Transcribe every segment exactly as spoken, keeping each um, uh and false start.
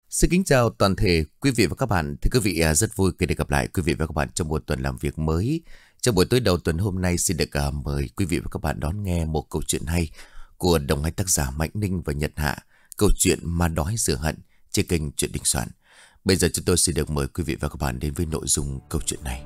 Xin kính chào toàn thể quý vị và các bạn. Thì quý vị à, rất vui khi được gặp lại quý vị và các bạn trong một tuần làm việc mới. Trong buổi tối đầu tuần hôm nay xin được à, mời quý vị và các bạn đón nghe một câu chuyện hay của đồng hai tác giả Mạnh Ninh và Nhật Hạ. Câu chuyện Ma Đói Rửa Hận trên kênh Chuyện Đình Soạn. Bây giờ chúng tôi xin được mời quý vị và các bạn đến với nội dung câu chuyện này.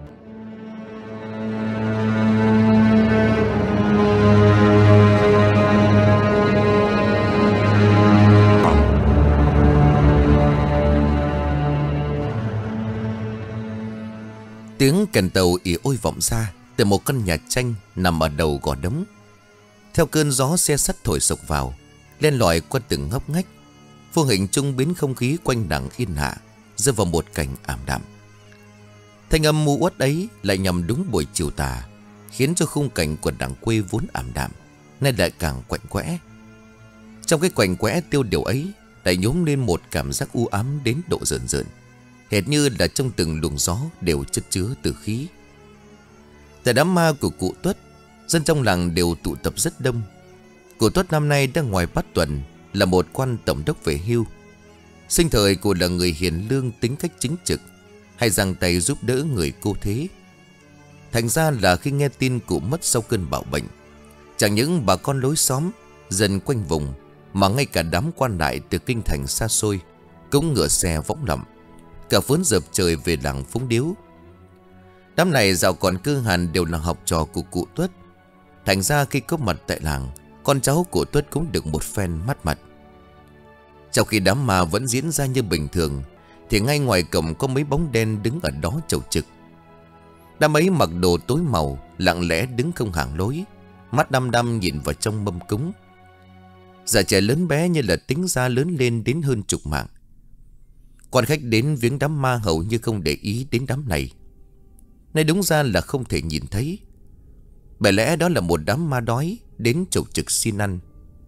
Tiếng kèn tàu ỉ ôi vọng ra từ một căn nhà tranh nằm ở đầu gò đống. Theo cơn gió xe sắt thổi sộc vào, len lỏi qua từng ngóc ngách, vô hình trung biến không khí quanh đằng yên hạ rơi vào một cảnh ảm đạm. Thanh âm mu uất ấy lại nhằm đúng buổi chiều tà, khiến cho khung cảnh của đằng quê vốn ảm đạm nay lại càng quạnh quẽ. Trong cái quạnh quẽ tiêu điều ấy lại nhốm lên một cảm giác u ám đến độ rợn rợn, hệt như là trong từng luồng gió đều chất chứa tử khí. Tại đám ma của cụ Tuất, dân trong làng đều tụ tập rất đông. Cụ Tuất năm nay đang ngoài bát tuần, là một quan tổng đốc về hưu. Sinh thời cụ là người hiền lương, tính cách chính trực, hay giang tay giúp đỡ người cô thế. Thành ra là khi nghe tin cụ mất sau cơn bạo bệnh, chẳng những bà con lối xóm, dân quanh vùng, mà ngay cả đám quan lại từ kinh thành xa xôi cũng ngựa xe võng lậm, cả vốn dợp trời về làng Phúng Điếu. Đám này dạo còn cơ hàn đều là học trò của cụ Tuất. Thành ra khi có mặt tại làng, con cháu của Tuất cũng được một phen mắt mặt. Trong khi đám ma vẫn diễn ra như bình thường, thì ngay ngoài cổng có mấy bóng đen đứng ở đó chầu trực. Đám ấy mặc đồ tối màu, lặng lẽ đứng không hàng lối, mắt đăm đăm nhìn vào trong mâm cúng. Già trẻ lớn bé như là tính ra lớn lên đến hơn chục mạng. Quan khách đến viếng đám ma hầu như không để ý đến đám này. Này đúng ra là không thể nhìn thấy, bởi lẽ đó là một đám ma đói đến chầu trực xin ăn.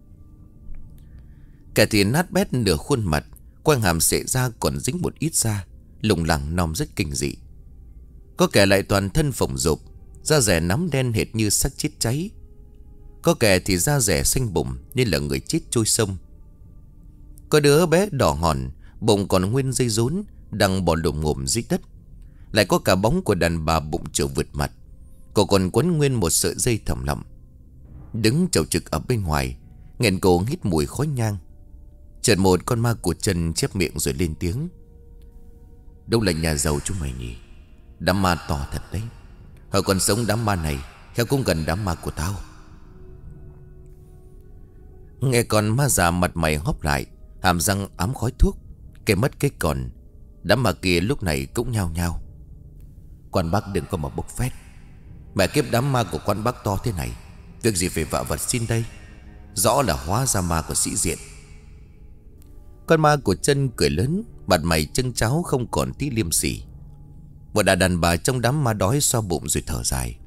Kẻ thì nát bét nửa khuôn mặt, quanh hàm xệ ra còn dính một ít da, lủng lẳng nom rất kinh dị. Có kẻ lại toàn thân phồng rộp, da rẻ nắm đen hệt như xác chết cháy. Có kẻ thì da rẻ xanh bụng như là người chết trôi sông. Có đứa bé đỏ hòn, bụng còn nguyên dây rốn, đang bò lồm ngồm dưới đất. Lại có cả bóng của đàn bà bụng trầu vượt mặt, cô còn quấn nguyên một sợi dây thòng lọng. Đứng chầu trực ở bên ngoài, nghẹn cổ hít mùi khói nhang. Chợt một con ma của chân chép miệng rồi lên tiếng: "Đâu là nhà giàu chúng mày nhỉ? Đám ma to thật đấy. Hồi còn sống đám ma này khéo cũng gần đám ma của tao." Nghe con ma già mặt mày hóp lại, hàm răng ám khói thuốc, kể mất cái còn. Đám ma kia lúc này cũng nhao nhao: "Quan bác đừng có mà bốc phét. Mẹ kiếp, đám ma của quan bác to thế này, việc gì phải vạ vật xin đây? Rõ là hóa ra ma của sĩ diện." Con ma của chân cười lớn, mặt mày trưng cháo không còn tí liêm sỉ. Một đàn đàn bà trong đám ma đói xoa bụng rồi thở dài: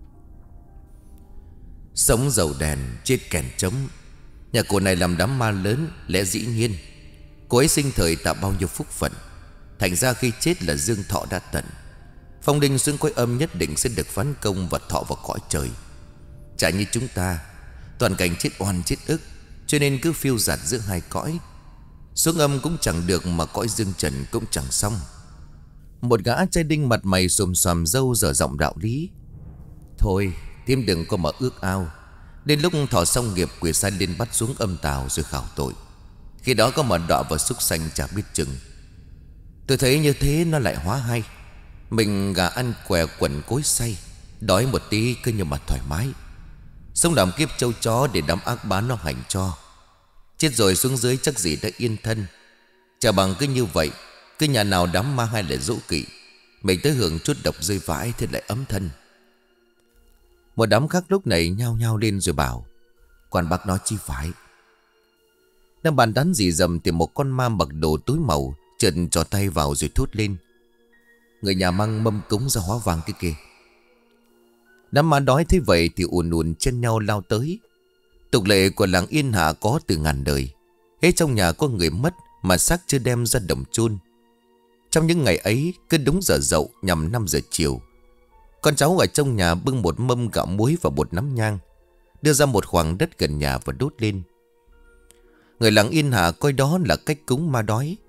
"Sống dầu đèn, chết kèn trống. Nhà cô này làm đám ma lớn, lẽ dĩ nhiên. Cô ấy sinh thời tạo bao nhiêu phúc phận, thành ra khi chết là dương thọ đã tận. Phong đinh xuống cõi âm nhất định sẽ được phán công và thọ vào cõi trời. Chả như chúng ta, toàn cảnh chết oan chết ức, cho nên cứ phiêu dạt giữa hai cõi. Xuống âm cũng chẳng được, mà cõi dương trần cũng chẳng xong." Một gã trai đinh mặt mày xồm xoàm râu dở giọng đạo lý: "Thôi, thím đừng có mà ước ao. Đến lúc thọ xong nghiệp, quỷ sai lên bắt xuống âm tào rồi khảo tội. Khi đó có mà đọa vào súc sanh chả biết chừng. Tôi thấy như thế nó lại hóa hay. Mình gà ăn què quần cối say, đói một tí cứ như mà thoải mái. Sống làm kiếp trâu chó để đám ác bán nó hành cho. Chết rồi xuống dưới chắc gì đã yên thân. Chả bằng cứ như vậy, cứ nhà nào đám ma hay là dỗ kỵ, mình tới hưởng chút độc rơi vãi thì lại ấm thân." Một đám khác lúc này nhao nhao lên rồi bảo: "Quan bác nói chi phải." Đang bàn tán gì dầm thì một con ma mặc đồ tối màu chợt trò tay vào rồi thốt lên: "Người nhà mang mâm cúng ra hóa vàng cái kia." Đám ma đói thấy vậy thì ùn ùn chen nhau lao tới. Tục lệ của làng Yên Hạ có từ ngàn đời. Hết trong nhà có người mất mà xác chưa đem ra đồng chôn. Trong những ngày ấy, cứ đúng giờ dậu nhằm năm giờ chiều, con cháu ở trong nhà bưng một mâm gạo muối và một nắm nhang, đưa ra một khoảng đất gần nhà và đốt lên. Người làng Yên Hạ coi đó là cách cúng ma đói,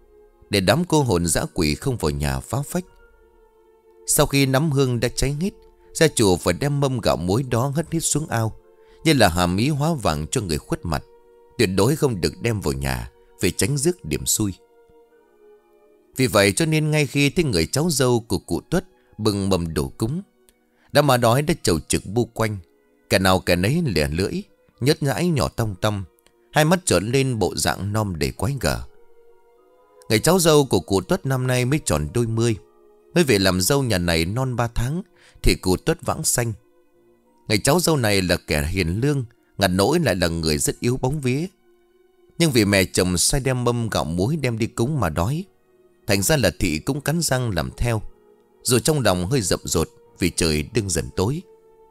để đám cô hồn dã quỷ không vào nhà phá phách. Sau khi nắm hương đã cháy hết, gia chủ phải đem mâm gạo muối đó hất hết xuống ao, như là hàm ý hóa vàng cho người khuất mặt. Tuyệt đối không được đem vào nhà, vì tránh rước điểm xui. Vì vậy cho nên ngay khi thấy người cháu dâu của cụ Tuất bưng mâm đồ cúng, đám ma đói đã chầu trực bu quanh. Kẻ nào kẻ nấy lẻ lưỡi, nhớt nhãi nhỏ tong tong, hai mắt trợn lên bộ dạng non để quái gở. Người cháu dâu của cụ Tuất năm nay mới tròn đôi mươi. Mới về làm dâu nhà này non ba tháng thì cụ Tuất vãng sanh. Người cháu dâu này là kẻ hiền lương, ngặt nỗi lại là người rất yếu bóng vía. Nhưng vì mẹ chồng sai đem mâm gạo muối đem đi cúng mà đói, thành ra là thị cũng cắn răng làm theo, dù trong lòng hơi rậm rột vì trời đương dần tối.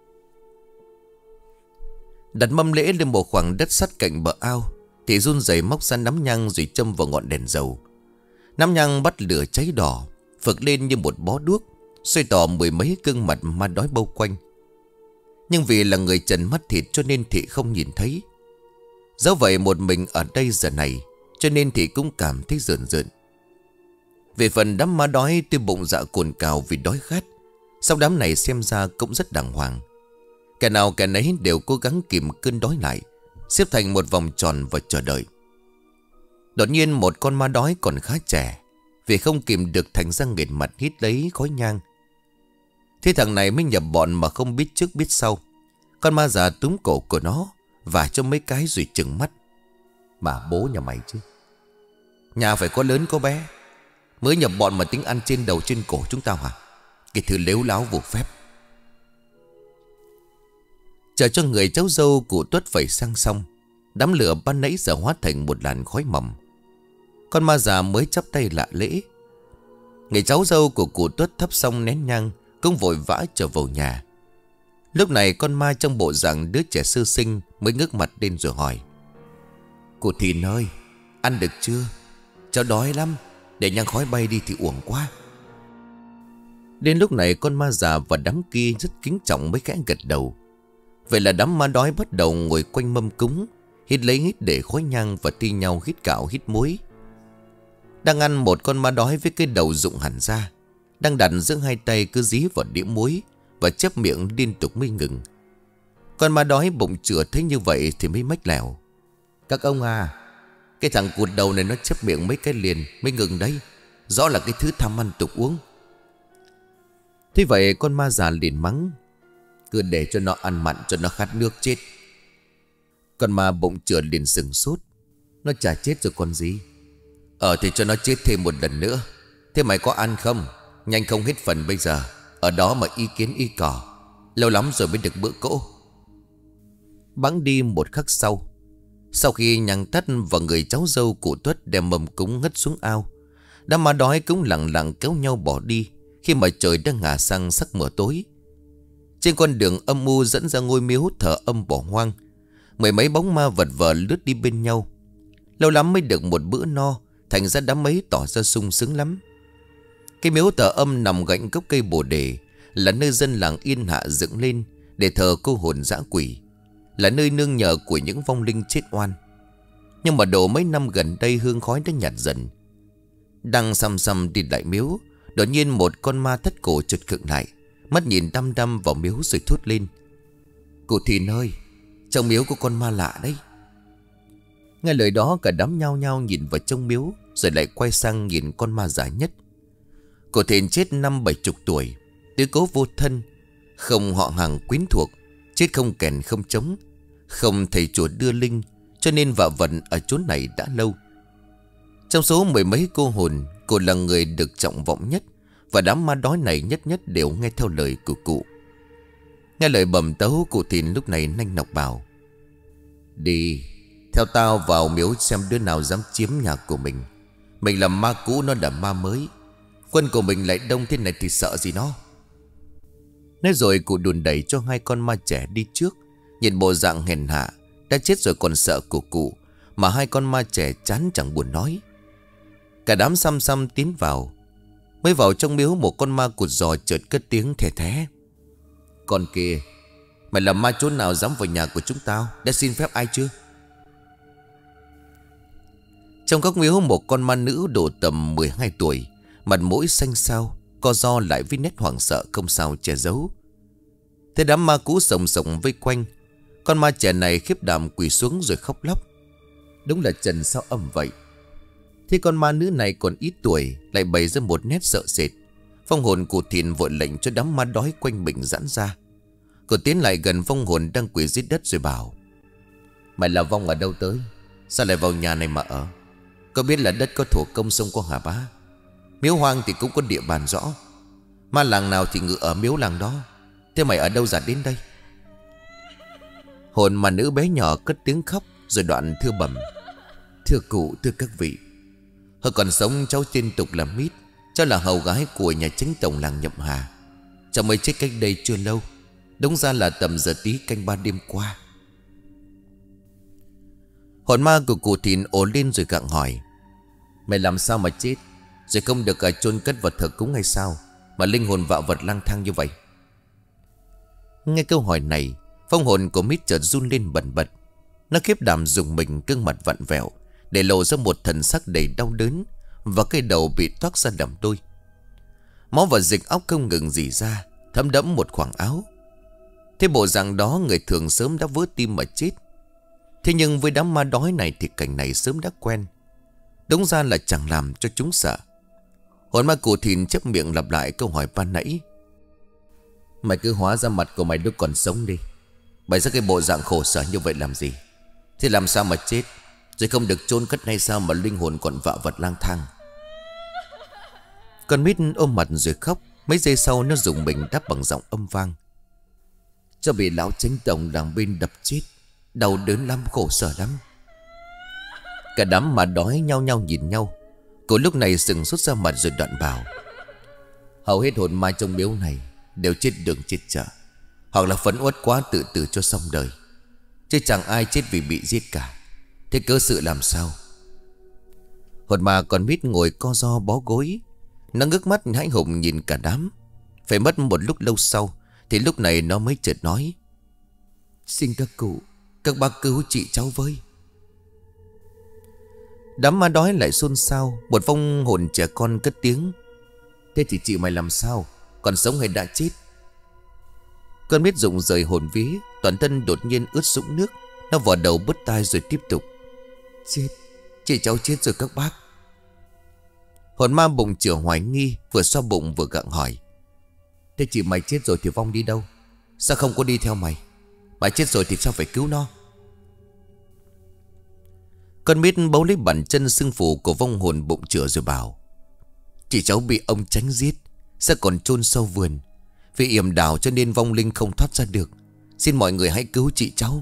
Đặt mâm lễ lên một khoảng đất sắt cạnh bờ ao, thì run rẩy móc ra nắm nhang rồi châm vào ngọn đèn dầu. Nắm nhang bắt lửa cháy đỏ, phực lên như một bó đuốc, xoay tỏ mười mấy gương mặt ma đói bao quanh. Nhưng vì là người trần mắt thịt cho nên thị không nhìn thấy. Dẫu vậy một mình ở đây giờ này, cho nên thị cũng cảm thấy rợn rợn. Về phần đám ma đói tuy bụng dạ cồn cào vì đói khát, song đám này xem ra cũng rất đàng hoàng. Kẻ nào kẻ nấy đều cố gắng kìm cơn đói lại, xếp thành một vòng tròn và chờ đợi. Đột nhiên một con ma đói còn khá trẻ, vì không kìm được thành ra nghệt mặt hít lấy khói nhang. Thế thằng này mới nhập bọn mà không biết trước biết sau. Con ma già túm cổ của nó và cho mấy cái rồi trừng mắt. Mà bố nhà mày chứ, nhà phải có lớn có bé, mới nhập bọn mà tính ăn trên đầu trên cổ chúng tao hả? Cái thứ lếu láo vô phép. Chờ cho người cháu dâu cụ Tuất phải sang xong, đám lửa ban nãy giờ hóa thành một làn khói mỏng. Con ma già mới chắp tay lạ lễ. Người cháu dâu của cụ Tuất thắp xong nén nhang cũng vội vã trở vào nhà. Lúc này con ma trong bộ dạng đứa trẻ sơ sinh mới ngước mặt lên rồi hỏi: Cụ Thìn ơi, ăn được chưa? Cháu đói lắm, để nhang khói bay đi thì uổng quá. Đến lúc này con ma già và đám kia rất kính trọng mới khẽ gật đầu. Vậy là đám ma đói bắt đầu ngồi quanh mâm cúng, hít lấy hít để khói nhang và thi nhau hít cạo hít muối. Đang ăn một con ma đói với cái đầu rụng hẳn ra, đang đặt giữa hai tay cứ dí vào đĩa muối và chép miệng liên tục mới ngừng. Con ma đói bụng chửa thấy như vậy thì mới mách lèo: Các ông à, cái thằng cụt đầu này nó chép miệng mấy cái liền mới ngừng đấy. Rõ là cái thứ tham ăn tục uống. Thế vậy con ma già liền mắng: Cứ để cho nó ăn mặn cho nó khát nước chết. Con ma bụng chửa liền sừng sốt: Nó chả chết rồi còn gì. Ờ thì cho nó chết thêm một lần nữa. Thế mày có ăn không? Nhanh không hết phần bây giờ. Ở đó mà ý kiến ý cỏ, lâu lắm rồi mới được bữa cỗ. Bẵng đi một khắc sau, sau khi nhang tắt và người cháu dâu cụ Tuất đem mâm cúng ngất xuống ao, đám ma đói cũng lặng lặng kéo nhau bỏ đi khi mà trời đang ngả sang sắc mờ tối. Trên con đường âm u dẫn ra ngôi miếu thờ âm bỏ hoang, mười mấy bóng ma vật vờ lướt đi bên nhau. Lâu lắm mới được một bữa no, thành ra đám ấy tỏ ra sung sướng lắm. Cái miếu thờ âm nằm gạnh gốc cây bồ đề, là nơi dân làng Yên Hạ dựng lên để thờ cô hồn dã quỷ, là nơi nương nhờ của những vong linh chết oan. Nhưng mà độ mấy năm gần đây hương khói đã nhạt dần. Đang xăm xăm đi lại miếu, đột nhiên một con ma thất cổ chợt khựng lại, mắt nhìn đăm đăm vào miếu rồi thốt lên: Cụ Thìn ơi, trong miếu có con ma lạ đấy. Nghe lời đó cả đám nhao nhao nhìn vào trong miếu, rồi lại quay sang nhìn con ma già nhất. Cụ Thìn chết năm bảy chục tuổi, tứ cố vô thân, không họ hàng quyến thuộc, chết không kèn không trống, không thầy chùa đưa linh, cho nên vạ vần ở chốn này đã lâu. Trong số mười mấy cô hồn, cô là người được trọng vọng nhất, và đám ma đói này nhất nhất đều nghe theo lời của cụ. Nghe lời bẩm tấu, cụ Thìn lúc này nanh nọc bảo: Đi, theo tao vào miếu xem đứa nào dám chiếm nhà của mình. Mình là ma cũ, nó là ma mới. Quân của mình lại đông thế này thì sợ gì nó. Nói rồi cụ đùn đẩy cho hai con ma trẻ đi trước. Nhìn bộ dạng hèn hạ, đã chết rồi còn sợ của cụ, mà hai con ma trẻ chán chẳng buồn nói. Cả đám xăm xăm tiến vào. Mới vào trong miếu, một con ma cụt giò chợt cất tiếng thè thé: Con kia, mày là ma chốn nào dám vào nhà của chúng tao? Đã xin phép ai chưa? Trong góc miếu, một con ma nữ độ tầm mười hai tuổi, mặt mũi xanh xao, co ro lại với nét hoảng sợ không sao che giấu. Thế đám ma cũ sồng sồng vây quanh, con ma trẻ này khiếp đảm quỳ xuống rồi khóc lóc. Đúng là Trần sao âm vậy. Thế con ma nữ này còn ít tuổi lại bày ra một nét sợ sệt. Phong hồn của Thìn vội lệnh cho đám ma đói quanh mình giãn ra. Cô tiến lại gần phong hồn đang quỳ dưới đất rồi bảo: Mày là vong ở đâu tới? Sao lại vào nhà này mà ở? Có biết là đất có thổ công sông có hả bá? Miếu hoang thì cũng có địa bàn rõ. Ma làng nào thì ngự ở miếu làng đó. Thế mày ở đâu ra đến đây? Hồn ma nữ bé nhỏ cất tiếng khóc rồi đoạn thưa bẩm: Thưa cụ, thưa các vị, hồi còn sống cháu tên tục là Mít. Cháu là hầu gái của nhà chính tổng làng Nhậm Hà. Cháu mới chết cách đây chưa lâu, đúng ra là tầm giờ tí canh ba đêm qua. Hồn ma của cụ Thìn ồ lên rồi gặng hỏi: Mày làm sao mà chết? Rồi không được cả chôn cất vật thờ cúng hay sao mà linh hồn vạ vật lang thang như vậy? Nghe câu hỏi này, phong hồn của Mít chợt run lên bần bật. Nó khiếp đảm dùng mình, gương mặt vặn vẹo để lộ ra một thần sắc đầy đau đớn, và cái đầu bị toác ra làm đôi. Máu và dịch óc không ngừng rỉ ra, thấm đẫm một khoảng áo. Thế bộ dạng đó người thường sớm đã vỡ tim mà chết. Thế nhưng với đám ma đói này thì cảnh này sớm đã quen. Đúng ra là chẳng làm cho chúng sợ. Hồn ma cụ Thìn chép miệng lặp lại câu hỏi ban nãy: Mày cứ hóa ra mặt của mày đứa còn sống đi. Bày ra cái bộ dạng khổ sở như vậy làm gì? Thế làm sao mà chết? Rồi không được chôn cất hay sao mà linh hồn còn vạ vật lang thang? Con Mít ôm mặt rồi khóc. Mấy giây sau nó dùng mình đáp bằng giọng âm vang: Cho bị lão chính tổng đằng bên đập chết, đau đớn lắm, khổ sở lắm. Cả đám mà đói nhau nhau nhìn nhau. Cô lúc này sừng sốt ra mặt rồi đoạn bảo: Hầu hết hồn ma trong miếu này đều chết đường chết chợ, hoặc là phẫn uất quá tự tử cho xong đời, chứ chẳng ai chết vì bị giết cả. Thế cớ sự làm sao? Hồn ma còn Mít ngồi co ro bó gối. Nó ngước mắt hãi hùng nhìn cả đám. Phải mất một lúc lâu sau thì lúc này nó mới chợt nói: Xin các cụ, các bác cứu chị cháu với. Đám ma đói lại xôn xao. Một vong hồn trẻ con cất tiếng: Thế thì chị mày làm sao? Còn sống hay đã chết? Con Mít rụng rời hồn vía, toàn thân đột nhiên ướt sũng nước. Nó vò đầu bứt tai rồi tiếp tục: Chết, chị cháu chết rồi các bác. Hồn ma bụng chửa hoài nghi, vừa xoa bụng vừa gặng hỏi: Thế chị mày chết rồi thì vong đi đâu? Sao không có đi theo mày? Mày chết rồi thì sao phải cứu nó? Con Mít bấu lấy bàn chân sưng phù của vong hồn bụng chửa rồi bảo: Chị cháu bị ông Tránh giết, sẽ còn chôn sâu vườn. Vì yểm đảo cho nên vong linh không thoát ra được. Xin mọi người hãy cứu chị cháu.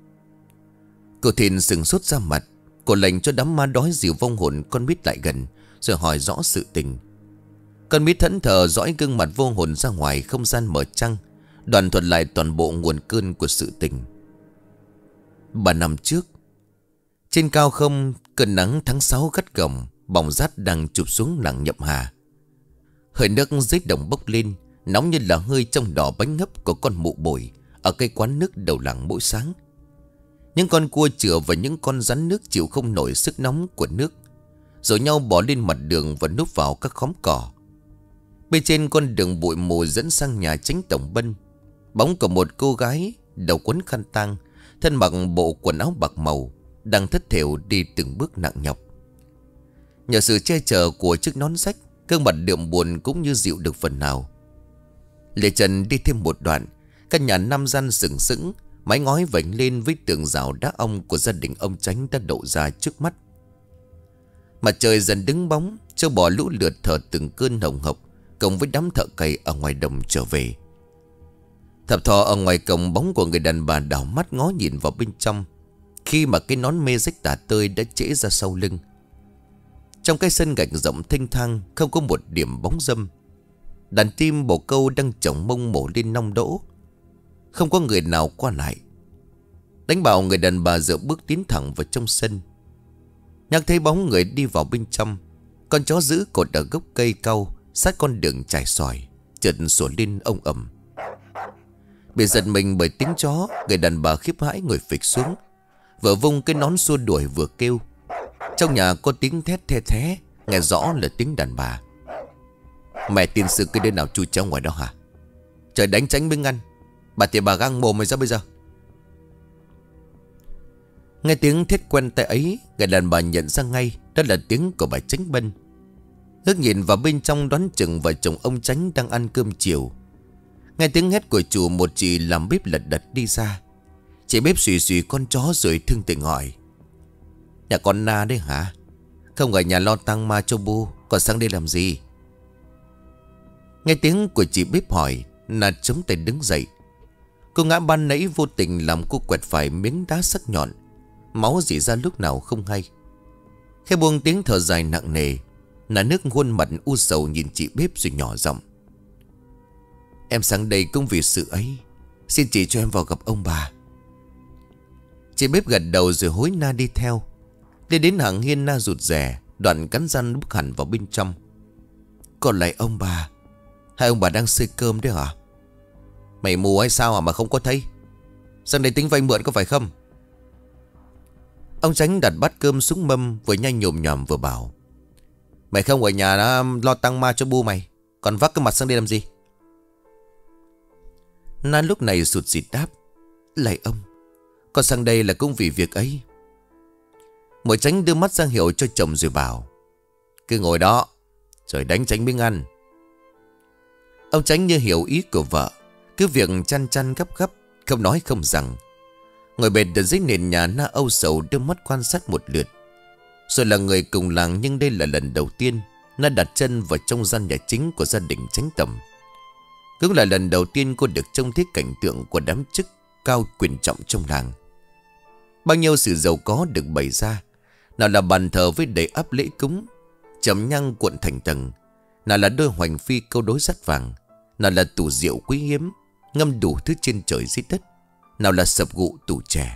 Cô Thìn sừng sốt ra mặt. Cô lệnh cho đám ma đói dìu vong hồn con Mít lại gần rồi hỏi rõ sự tình. Con Mít thẫn thờ dõi gương mặt vô hồn ra ngoài không gian mở trăng, đoàn thuật lại toàn bộ nguồn cơn của sự tình. Ba năm trước, trên cao không, cơn nắng tháng sáu gắt gỏng, bỏng rát đang chụp xuống làng Nhậm Hà. Hơi nước dưới đồng bốc lên, nóng như là hơi trong đỏ bánh ngấp của con mụ bồi ở cây quán nước đầu làng mỗi sáng. Những con cua chửa và những con rắn nước chịu không nổi sức nóng của nước, rồi nhau bò lên mặt đường và núp vào các khóm cỏ. Bên trên con đường bụi mù dẫn sang nhà chính tổng Bân, bóng của một cô gái đầu quấn khăn tang, thân mặc bộ quần áo bạc màu, đang thất thểu đi từng bước nặng nhọc. Nhờ sự che chở của chiếc nón rách, gương mặt đượm buồn cũng như dịu được phần nào. Lê Trần đi thêm một đoạn, căn nhà năm gian sừng sững, mái ngói vảnh lên với tường rào đá ong của gia đình ông Tránh đã lộ ra trước mắt. Mặt trời dần đứng bóng, trâu bò lũ lượt thở từng cơn hồng hộc, cộng với đám thợ cày ở ngoài đồng trở về. Thập thò ở ngoài cổng, bóng của người đàn bà đảo mắt ngó nhìn vào bên trong, khi mà cái nón mê rách tả tơi đã trễ ra sau lưng. Trong cái sân gạch rộng thênh thang, không có một điểm bóng dâm. Đàn tim bồ câu đang chổng mông mổ lên nong đỗ, không có người nào qua lại. Đánh bảo người đàn bà dựa bước tiến thẳng vào trong sân. Nhắc thấy bóng người đi vào bên trong, con chó giữ cột ở gốc cây cau sát con đường trải sỏi chợt sủa lên ông ầm. Bị giật mình bởi tiếng chó, người đàn bà khiếp hãi ngồi phịch xuống, vừa vung cái nón xua đuổi vừa kêu: Trong nhà có tiếng thét the thé, nghe rõ là tiếng đàn bà. Mẹ tiên sư cái đứa nào chui trong ngoài đó hả? Trời đánh tránh mới ngăn. Bà thì bà găng mồm mày ra bây giờ. Nghe tiếng thét quen tai ấy, người đàn bà nhận ra ngay đó là tiếng của bà Chánh Bân. Ngước nhìn vào bên trong đoán chừng vợ chồng ông Chánh đang ăn cơm chiều. Nghe tiếng hét của chủ, một chị làm bếp lật đật đi ra. Chị bếp xùy xùy con chó rồi thương tình hỏi: Nhà con Na đấy hả? Không ở nhà lo tang ma cho bu, còn sang đây làm gì? Nghe tiếng của chị bếp hỏi, Na chống tay đứng dậy. Cô ngã ban nãy vô tình làm cô quẹt phải miếng đá sắc nhọn, máu rỉ ra lúc nào không hay. Khi buông tiếng thở dài nặng nề, Na nước khuôn mặt u sầu nhìn chị bếp rồi nhỏ giọng: Em sang đây cũng vì sự ấy, xin chị cho em vào gặp ông bà. Chị bếp gật đầu rồi hối Na đi theo. Đi đến hàng hiên, Na rụt rè, đoạn cắn răng bước hẳn vào bên trong. Còn lại ông bà? Hai ông bà đang xơi cơm đấy hả? Mày mù hay sao mà không có thấy? Sang đây tính vay mượn có phải không? Ông Chánh đặt bát cơm xuống mâm, vừa nhanh nhồm nhòm vừa bảo: Mày không ở nhà đó, lo tang ma cho bu mày, còn vác cái mặt sang đây làm gì? Na lúc này sụt sịt đáp: Lạy ông, con sang đây là cũng vì việc ấy. Mội Chánh đưa mắt ra hiệu cho chồng rồi bảo: Cứ ngồi đó, rồi đánh tránh miếng ăn. Ông Chánh như hiểu ý của vợ, cứ việc chăn chăn gấp gấp, không nói không rằng. Ngồi bệt ở dưới nền nhà, Na âu sầu đưa mắt quan sát một lượt. Rồi là người cùng làng, nhưng đây là lần đầu tiên Na đặt chân vào trong gian nhà chính của gia đình Chánh Tầm. Cũng là lần đầu tiên cô được trông thấy cảnh tượng của đám chức cao quyền trọng trong làng. Bao nhiêu sự giàu có được bày ra, nào là bàn thờ với đầy ắp lễ cúng, chấm nhang cuộn thành tầng, nào là đôi hoành phi câu đối sắt vàng, nào là tủ rượu quý hiếm ngâm đủ thứ trên trời dưới đất, nào là sập gụ tủ chè.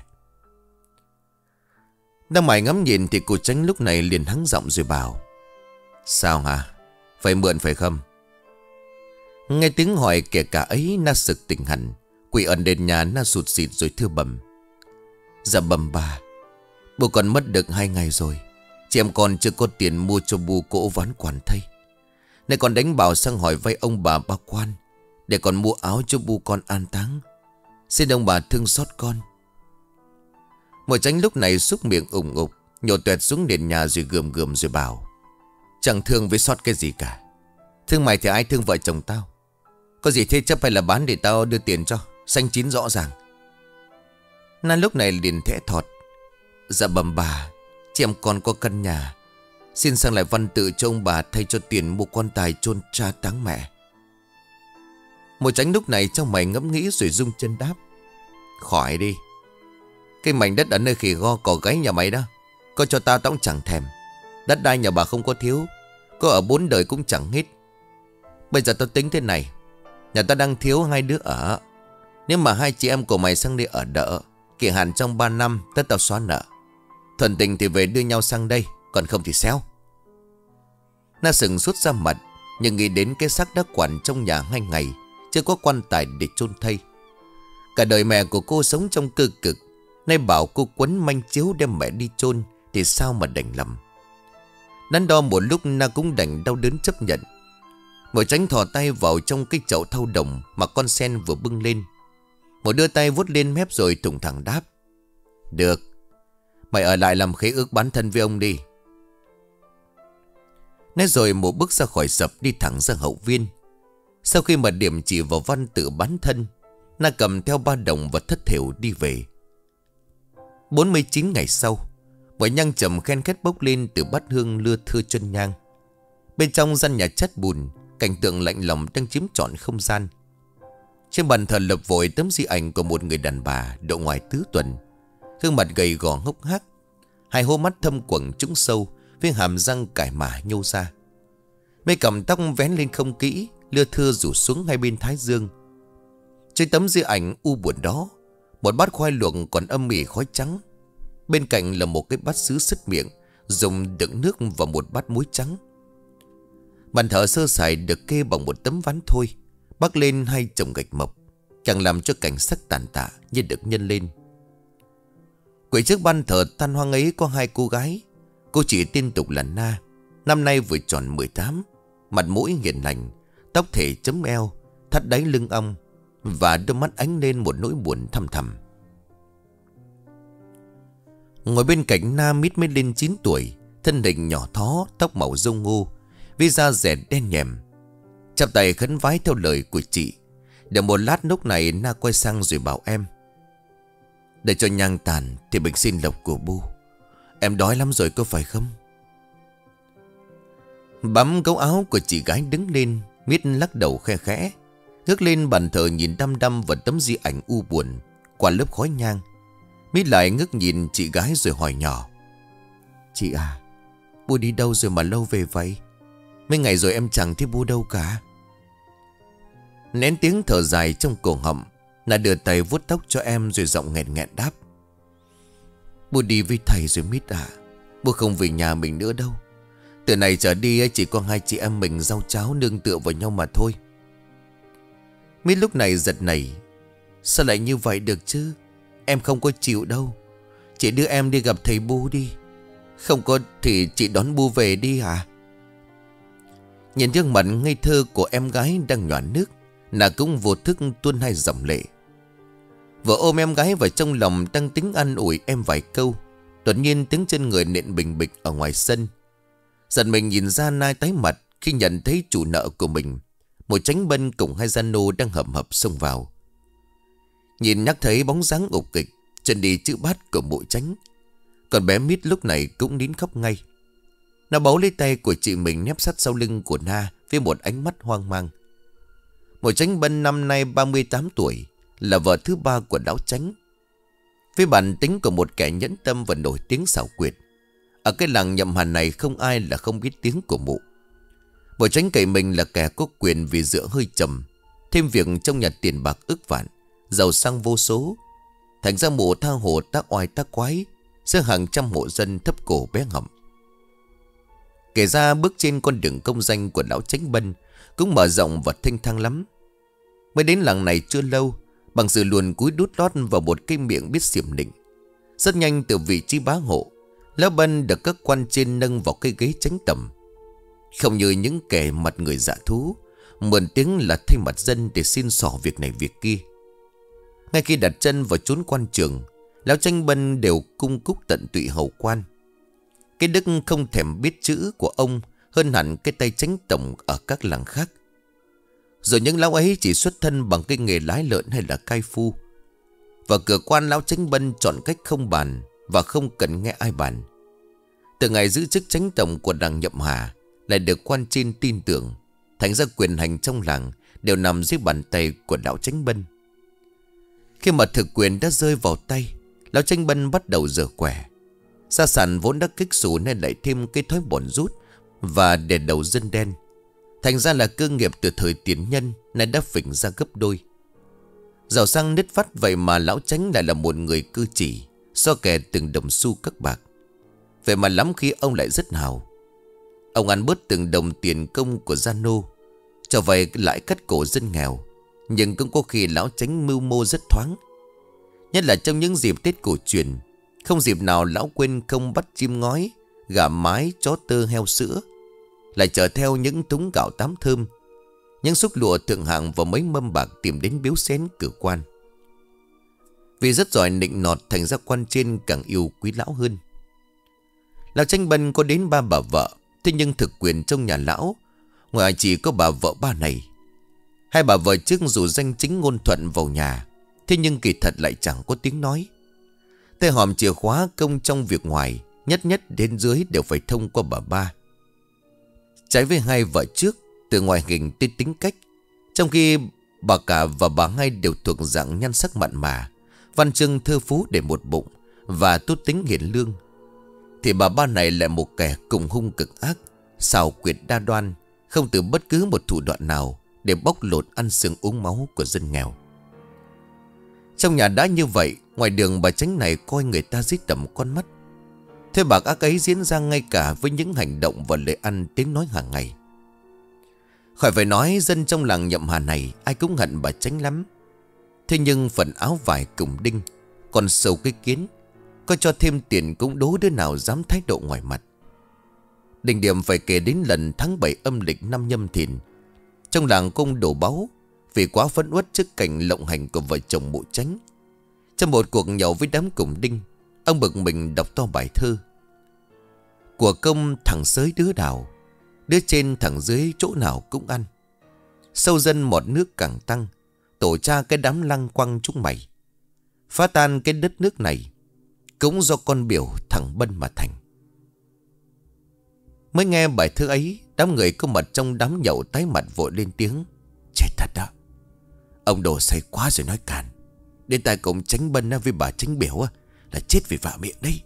Đang mải ngắm nhìn thì cô Chánh lúc này liền hắng giọng rồi bảo: Sao hả? Phải mượn phải không? Nghe tiếng hỏi kể cả ấy, Na sực tỉnh hẳn, quỳ ẩn đền nhà. Na sụt sịt rồi thưa bẩm: Dạ bẩm bà, bố còn mất được hai ngày rồi. Chị em còn chưa có tiền mua cho bu cỗ ván quản thây. Này còn đánh bảo sang hỏi vay ông bà ba quan, để còn mua áo cho bu con an táng. Xin ông bà thương xót con. Mội Chánh lúc này xúc miệng ủng ục, nhổ tuẹt xuống nền nhà rồi gườm gườm rồi bảo: Chẳng thương với xót cái gì cả. Thương mày thì ai thương vợ chồng tao? Có gì thế chấp hay là bán để tao đưa tiền cho, xanh chín rõ ràng. Na lúc này liền thẽ thọt: Dạ bẩm bà, chị em còn có căn nhà, xin sang lại văn tự cho ông bà thay cho tiền mua quan tài chôn cha táng mẹ. Mội Chánh lúc này trong mày ngẫm nghĩ rồi rung chân đáp: Khỏi đi. Cái mảnh đất ở nơi khỉ go cỏ gáy nhà mày đó, có cho tao tao cũng chẳng thèm. Đất đai nhà bà không có thiếu, có ở bốn đời cũng chẳng hết. Bây giờ tao tính thế này, nhà tao đang thiếu hai đứa ở. Nếu mà hai chị em của mày sang đây ở đỡ, kỳ hạn trong ba năm tất tao xóa nợ. Thuận tình thì về đưa nhau sang đây, còn không thì xéo. Na sừng sốt ra mặt, nhưng nghĩ đến cái xác đã quản trong nhà hai ngày, chưa có quan tài để chôn thây. Cả đời mẹ của cô sống trong cơ cực, nay bảo cô quấn manh chiếu đem mẹ đi chôn thì sao mà đành lòng. Đắn đo một lúc, Na cũng đành đau đớn chấp nhận. Mội Chánh thò tay vào trong cái chậu thau đồng mà con sen vừa bưng lên. Một đưa tay vuốt lên mép rồi thủng thẳng đáp: Được, mày ở lại làm khế ước bán thân với ông đi. Nói rồi một bước ra khỏi sập, đi thẳng ra hậu viên. Sau khi mà điểm chỉ vào văn tự bán thân, Na cầm theo ba đồng và thất thểu đi về. Bốn mươi chín ngày sau, mùi nhang trầm khen khét bốc lên từ bát hương lưa thưa chân nhang. Bên trong gian nhà chất bùn, cảnh tượng lạnh lùng đang chiếm trọn không gian. Trên bàn thờ lập vội tấm di ảnh của một người đàn bà độ ngoài tứ tuần, gương mặt gầy gò hốc hác, hai hố mắt thâm quầng trũng sâu với hàm răng cải mả nhô ra. Mấy cằm tóc vén lên không kỹ, lưa thưa rủ xuống hai bên thái dương. Trên tấm di ảnh u buồn đó, một bát khoai luộc còn âm ỉ khói trắng. Bên cạnh là một cái bát sứ sứt miệng, dùng đựng nước và một bát muối trắng. Bàn thờ sơ sài được kê bằng một tấm ván thôi, bắc lên hai chồng gạch mộc, càng làm cho cảnh sắc tàn tạ như được nhân lên. Quỷ trước ban thờ tan hoang ấy có hai cô gái. Cô chị tên tục là Na, năm nay vừa tròn mười tám, mặt mũi hiền lành, tóc thể chấm eo, thắt đáy lưng ong, và đôi mắt ánh lên một nỗi buồn thầm thầm. Ngồi bên cạnh Na mít mới lên chín tuổi, thân hình nhỏ thó, tóc màu râu ngô, với da dẻ đen nhèm. Chắp tay khấn vái theo lời của chị. Được một lát lúc này Na quay sang rồi bảo em: để cho nhang tàn thì mình xin lộc của bu. Em đói lắm rồi có phải không? Bấm gấu áo của chị gái đứng lên, mít lắc đầu khe khẽ, ngước lên bàn thờ nhìn đăm đăm vào tấm di ảnh u buồn qua lớp khói nhang. Mít lại ngước nhìn chị gái rồi hỏi nhỏ: chị à, bu đi đâu rồi mà lâu về vậy? Mấy ngày rồi em chẳng thấy bu đâu cả. Nén tiếng thở dài trong cổ họng, là đưa tay vuốt tóc cho em rồi giọng nghẹn nghẹn đáp: bu đi với thầy rồi Mít à. Bu không về nhà mình nữa đâu. Từ này trở đi chỉ có hai chị em mình rau cháo nương tựa vào nhau mà thôi. Mít lúc này giật nảy: sao lại như vậy được chứ? Em không có chịu đâu. Chị đưa em đi gặp thầy Bu đi. Không có thì chị đón Bu về đi hả? Nhìn gương mặt ngây thơ của em gái đang nhòa nước, Nà cũng vô thức tuôn hai dòng lệ. Vợ ôm em gái vào trong lòng đang tính an ủi em vài câu, đột nhiên tiếng chân người nện bình bịch ở ngoài sân. Giật mình nhìn ra Na tái mặt khi nhận thấy chủ nợ của mình, một Chánh Bân cùng hai gia nô đang hầm hập xông vào. Nhìn nhắc thấy bóng dáng ục kịch, chân đi chữ bát của mụ Chánh. Còn bé Mít lúc này cũng nín khóc ngay. Nó bấu lấy tay của chị mình nép sát sau lưng của Na với một ánh mắt hoang mang. Một Chánh Bân năm nay ba mươi tám tuổi, là vợ thứ ba của lão Chánh. Với bản tính của một kẻ nhẫn tâm và nổi tiếng xảo quyệt, ở cái làng Nhậm Hàn này không ai là không biết tiếng của mụ. Một Chánh cậy mình là kẻ có quyền vì dựa hơi trầm, thêm việc trong nhà tiền bạc ức vạn, giàu sang vô số. Thành ra mụ tha hồ tác oai tác quái, giữa hàng trăm hộ dân thấp cổ bé ngậm. Kể ra bước trên con đường công danh của lão Chánh Bân cũng mở rộng và thênh thang lắm. Mới đến làng này chưa lâu, bằng sự luồn cúi đút lót vào một cái miệng biết xiểm nịnh, rất nhanh từ vị trí bá hộ, lão Bân được các quan trên nâng vào cái ghế chánh tầm. Không như những kẻ mặt người dạ thú, mượn tiếng là thay mặt dân để xin xỏ việc này việc kia. Ngay khi đặt chân vào chốn quan trường, lão Chánh Bân đều cung cúc tận tụy hầu quan. Cái đức không thèm biết chữ của ông hơn hẳn cái tay chánh tổng ở các làng khác. Rồi những lão ấy chỉ xuất thân bằng cái nghề lái lợn hay là cai phu. Và cửa quan lão Chánh Bân chọn cách không bàn và không cần nghe ai bàn. Từ ngày giữ chức chánh tổng của làng Nhậm Hà, lại được quan trên tin tưởng, thành ra quyền hành trong làng đều nằm dưới bàn tay của lão Chánh Bân. Khi mà thực quyền đã rơi vào tay, lão Chánh Bân bắt đầu dở quẻ. Gia sản vốn đã kích xù nên lại thêm cái thói bòn rút và đè đầu dân đen. Thành ra là cơ nghiệp từ thời tiền nhân nay đã phình ra gấp đôi. Giàu sang nứt vắt vậy mà lão Chánh lại là một người cư chỉ, so kè từng đồng xu các bạc. Vậy mà lắm khi ông lại rất hào. Ông ăn bớt từng đồng tiền công của gia nô, cho vậy lại cắt cổ dân nghèo. Nhưng cũng có khi lão Chánh mưu mô rất thoáng. Nhất là trong những dịp Tết cổ truyền, không dịp nào lão quên không bắt chim ngói, gà mái, chó tơ, heo sữa, lại chở theo những thúng gạo tám thơm, những xúc lụa thượng hạng và mấy mâm bạc tìm đến biếu xén cửa quan. Vì rất giỏi nịnh nọt, thành ra quan trên càng yêu quý lão hơn. Lão Chánh Bân có đến ba bà vợ, thế nhưng thực quyền trong nhà lão ngoài chỉ có bà vợ ba này. Hai bà vợ trước dù danh chính ngôn thuận vào nhà, thế nhưng kỳ thật lại chẳng có tiếng nói. Tay hòm chìa khóa công trong việc ngoài, nhất nhất đến dưới đều phải thông qua bà ba. Trái với hai vợ trước, từ ngoại hình tới tính cách, trong khi bà cả và bà hai đều thuộc dạng nhan sắc mặn mà, văn chương thơ phú để một bụng và tốt tính hiền lương, thì bà ba này lại một kẻ cùng hung cực ác, xảo quyệt đa đoan, không từ bất cứ một thủ đoạn nào để bóc lột ăn xương uống máu của dân nghèo. Trong nhà đã như vậy, ngoài đường bà Chánh này coi người ta dưới tầm con mắt. Thế bạc ác ấy diễn ra ngay cả với những hành động và lời ăn tiếng nói hàng ngày. Khỏi phải nói, dân trong làng Nhậm Hà này ai cũng hận bà Chánh lắm. Thế nhưng phần áo vải cùng đinh, còn sầu cái kiến, có cho thêm tiền cũng đố đứa nào dám thái độ ngoài mặt. Đỉnh điểm phải kể đến lần tháng bảy âm lịch năm Nhâm Thìn. Trong làng cung đổ báu vì quá phẫn uất trước cảnh lộng hành của vợ chồng Mụ Chánh. Trong một cuộc nhậu với đám cùng đinh, ông bực mình đọc to bài thơ: của công thằng sới đứa đào, đứa trên thằng dưới chỗ nào cũng ăn. Sâu dân một nước càng tăng, tổ cha cái đám lăng quăng chúng mày. Phá tan cái đất nước này cũng do con biểu thằng Bân mà thành. Mới nghe bài thơ ấy, đám người có mặt trong đám nhậu tái mặt vội lên tiếng: chết thật đó, ông đồ say quá rồi nói càn. Đến tai cùng Chánh Bân với bà Chánh Biểu là chết vì vạ miệng đấy.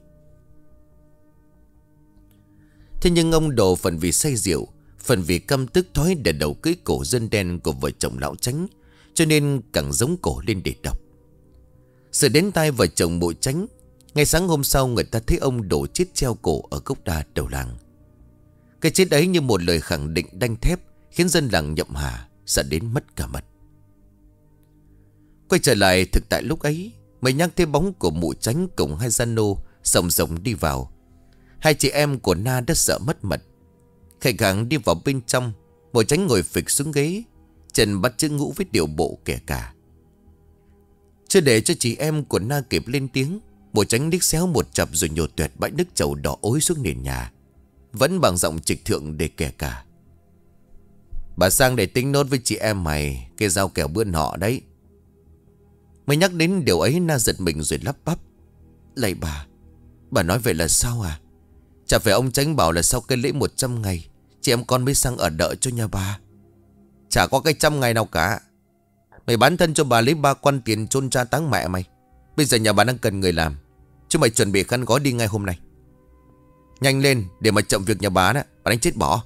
Thế nhưng ông đồ phần vì say rượu, phần vì căm tức thói để đầu cưới cổ dân đen của vợ chồng lão Chánh, cho nên càng giống cổ lên để đọc. Sự đến tai vợ chồng Mụ Chánh, ngày sáng hôm sau người ta thấy ông đổ chết treo cổ ở gốc đa đầu làng. Cái chết ấy như một lời khẳng định đanh thép, khiến dân làng Nhậm Hà sợ đến mất cả mật. Quay trở lại thực tại lúc ấy, mới nhắc thấy bóng của Mụ Chánh cùng hai gian nô sòng sòng đi vào. Hai chị em của Na đã sợ mất mật. Khải gắng đi vào bên trong. Mụ Chánh ngồi phịch xuống ghế, chân bắt chữ ngũ với điệu bộ kẻ cả. Chưa để cho chị em của Na kịp lên tiếng, Mụ Chánh đích xéo một chập rồi nhổ tuẹt bãi nước trầu đỏ ối xuống nền nhà, vẫn bằng giọng trịch thượng để kẻ cả: bà sang để tính nốt với chị em mày cái dao kẻo bươn họ đấy. Mới nhắc đến điều ấy, Na giật mình rồi lắp bắp: lạy bà, bà nói vậy là sao à? Chả phải ông Chánh bảo là sau cái lễ một trăm ngày chị em con mới sang ở đợi cho nhà bà? Chả có cái trăm ngày nào cả. Mày bán thân cho bà lấy ba quan tiền chôn cha táng mẹ mày. Bây giờ nhà bà đang cần người làm, chứ mày chuẩn bị khăn gói đi ngay hôm nay. Nhanh lên, để mà chậm việc nhà bà đó, bà đánh chết bỏ.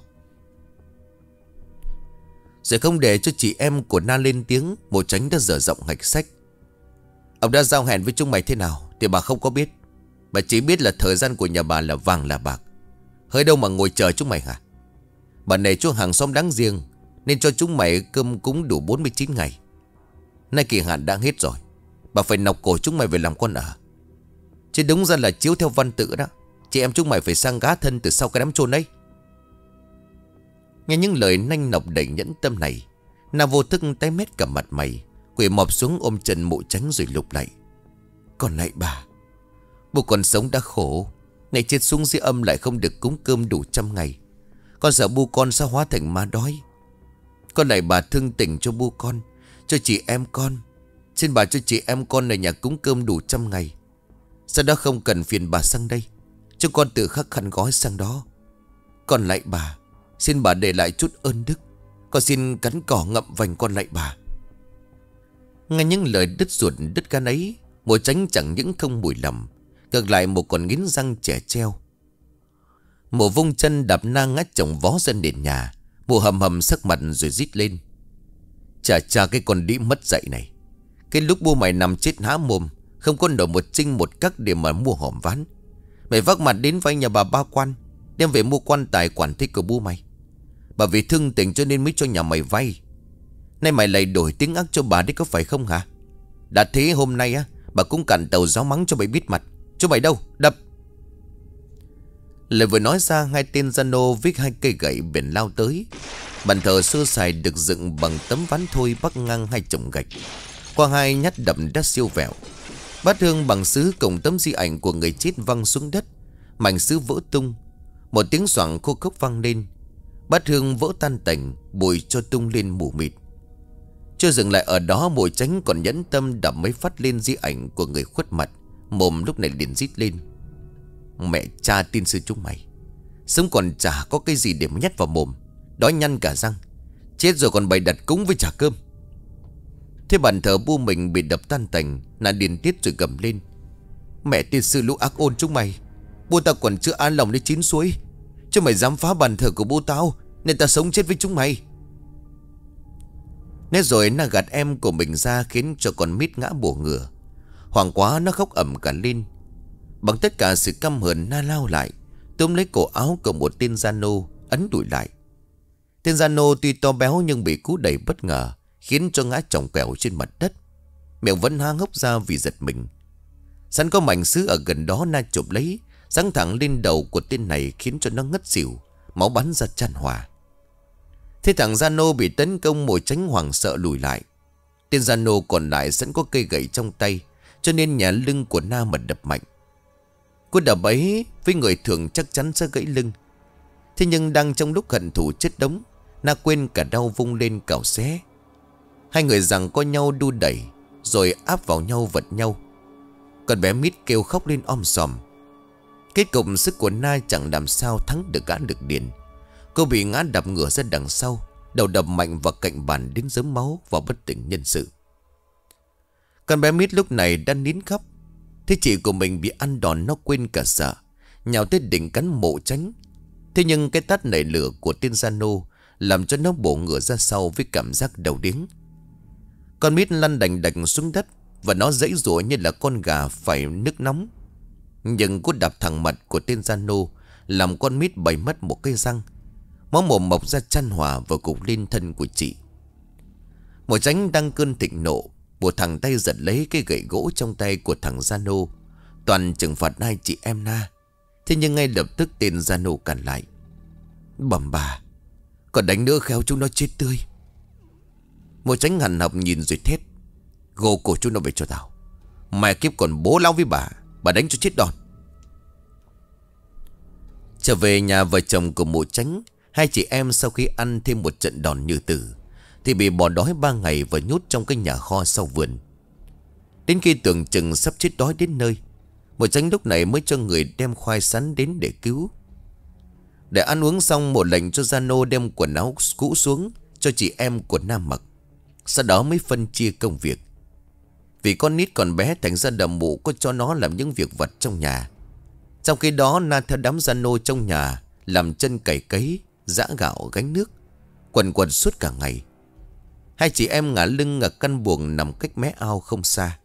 Rồi không để cho chị em của Na lên tiếng, Mụ Chánh đã dở giọng hạch sách: ông đã giao hẹn với chúng mày thế nào thì bà không có biết. Bà chỉ biết là thời gian của nhà bà là vàng là bạc. Hơi đâu mà ngồi chờ chúng mày hả? Bà này cho hàng xóm đáng riêng, nên cho chúng mày cơm cúng đủ bốn mươi chín ngày. Nay kỳ hạn đã hết rồi, bà phải nọc cổ chúng mày về làm con ở. Chứ đúng ra là chiếu theo văn tự đó, chị em chúng mày phải sang gá thân từ sau cái đám chôn ấy. Nghe những lời nanh nọc đầy nhẫn tâm này, Na vô thức tái mét cả mặt mày, quỳ mọp xuống ôm chân Mụ Chánh rồi lục lạy: còn lại bà, bố còn sống đã khổ, ngày chết xuống dưới âm lại không được cúng cơm đủ trăm ngày. Con sợ bu con sẽ hóa thành ma đói. Con lại bà thương tình cho bu con, cho chị em con. Xin bà cho chị em con ở nhà cúng cơm đủ trăm ngày. Sau đó không cần phiền bà sang đây, cho con tự khắc khăn gói sang đó. Còn lại bà, xin bà để lại chút ơn đức. Con xin cắn cỏ ngậm vành con lại bà. Nghe những lời đứt ruột đứt gan ấy, Mụ Chánh chẳng những không mùi lầm, ngược lại một còn nghiến răng trẻ treo. Mụ vung chân đạp Na ngã chồng vó ra nền nhà. Mụ hầm hầm sắc mặt rồi rít lên: chà chà cái con đĩ mất dạy này, cái lúc bu mày nằm chết há mồm, không có nổi một trinh một cắc để mà mua hòm ván. Mày vác mặt đến vay nhà bà ba quan, đem về mua quan tài quản thích của bu mày. Bà vì thương tình cho nên mới cho nhà mày vay. Nay mày lại đổi tiếng ác cho bà đấy có phải không hả? Đã thế hôm nay á, bà cũng cản tàu giáo mắng cho mày biết mặt. Cho mày đâu, đập. Lời vừa nói ra, hai tên gian nô vích hai cây gậy bền lao tới. Bàn thờ sơ sài được dựng bằng tấm ván thôi bắc ngang hai chồng gạch. Qua hai nhát đậm đã siêu vẹo. Bát hương bằng sứ cùng tấm di ảnh của người chết văng xuống đất. Mảnh sứ vỡ tung. Một tiếng xoảng khô khốc vang lên. Bát hương vỡ tan tành, bụi cho tung lên mù mịt. Chưa dừng lại ở đó, Mụ Chánh còn nhẫn tâm đập mấy phát lên di ảnh của người khuất mặt. Mồm lúc này liền rít lên: mẹ cha tin sư chúng mày, sống còn chả có cái gì để mà nhét vào mồm, đói nhăn cả răng, chết rồi còn bày đặt cúng với chả cơm. Thế bàn thờ bu mình bị đập tan tành, Na điên tiết rồi gầm lên: mẹ tiên sư lũ ác ôn chúng mày, bu ta còn chưa an lòng đến chín suối, chứ mày dám phá bàn thờ của bu tao, nên ta sống chết với chúng mày. Nói rồi Na gạt em của mình ra, khiến cho con mít ngã bổ ngửa. Hoảng quá nó khóc ầm cả lên. Bằng tất cả sự căm hờn, Na lao lại túm lấy cổ áo của một tên gian nô, ấn đuổi lại. Tên gian nô tuy to béo nhưng bị cú đẩy bất ngờ, khiến cho ngã chồng quẹo trên mặt đất, miệng vẫn há hốc ra vì giật mình. Sẵn có mảnh sứ ở gần đó, Na chụp lấy, giáng thẳng lên đầu của tên này, khiến cho nó ngất xỉu, máu bắn ra chan hòa. Thế thằng Giano bị tấn công, Mùa Tránh hoảng sợ lùi lại. Tên Giano còn lại sẵn có cây gậy trong tay, cho nên nhà lưng của Na mà đập mạnh. Cú đập ấy với người thường chắc chắn sẽ gãy lưng. Thế nhưng đang trong lúc hận thù chết đống, Na quên cả đau vung lên cào xé. Hai người giằng co nhau đu đẩy, rồi áp vào nhau vật nhau. Còn bé Mít kêu khóc lên om sòm. Kết cục sức của Na chẳng làm sao thắng được gã lực điền. Cô bị ngã đập ngửa ra đằng sau, đầu đập mạnh vào cạnh bàn đến rớm máu và bất tỉnh nhân sự. Con bé Mít lúc này đang nín khóc. Thế chị của mình bị ăn đòn, nó quên cả sợ, nhào tới đỉnh cắn Mộ Tránh. Thế nhưng cái tát nảy lửa của tên Giano làm cho nó bổ ngửa ra sau với cảm giác đầu điếng. Con Mít lăn đành đành xuống đất, và nó giãy giụa như là con gà phải nước nóng. Nhưng cú đạp thẳng mặt của tên Giano làm con Mít bày mất một cây răng. Máu mồm mọc ra chan hòa vào cục lên thân của chị. Mộ Tránh đang cơn thịnh nộ, một thằng tay giật lấy cái gậy gỗ trong tay của thằng Giano, toàn trừng phạt hai chị em Na. Thế nhưng ngay lập tức tên Giano cản lại. Bẩm bà, còn đánh nữa khéo chúng nó chết tươi. Mộ Tránh hằn học nhìn rồi thét. Gô cổ chúng nó về cho tao. Mẹ kiếp còn bố lao với bà, bà đánh cho chết đòn. Trở về nhà vợ chồng của Mộ Tránh, hai chị em sau khi ăn thêm một trận đòn như tử thì bị bỏ đói ba ngày và nhốt trong cái nhà kho sau vườn. Đến khi tưởng chừng sắp chết đói đến nơi, Mộ Tránh lúc này mới cho người đem khoai sắn đến để cứu. Để ăn uống xong, một lệnh cho Giano đem quần áo cũ xuống cho chị em của Nam mặc. Sau đó mới phân chia công việc. Vì con nít còn bé, thành ra đầm Mụ có cho nó làm những việc vật trong nhà. Trong khi đó Na theo đám Giano trong nhà làm chân cày cấy, giã gạo, gánh nước, quần quần suốt cả ngày. Hai chị em ngả lưng ở căn buồng nằm cách mé ao không xa.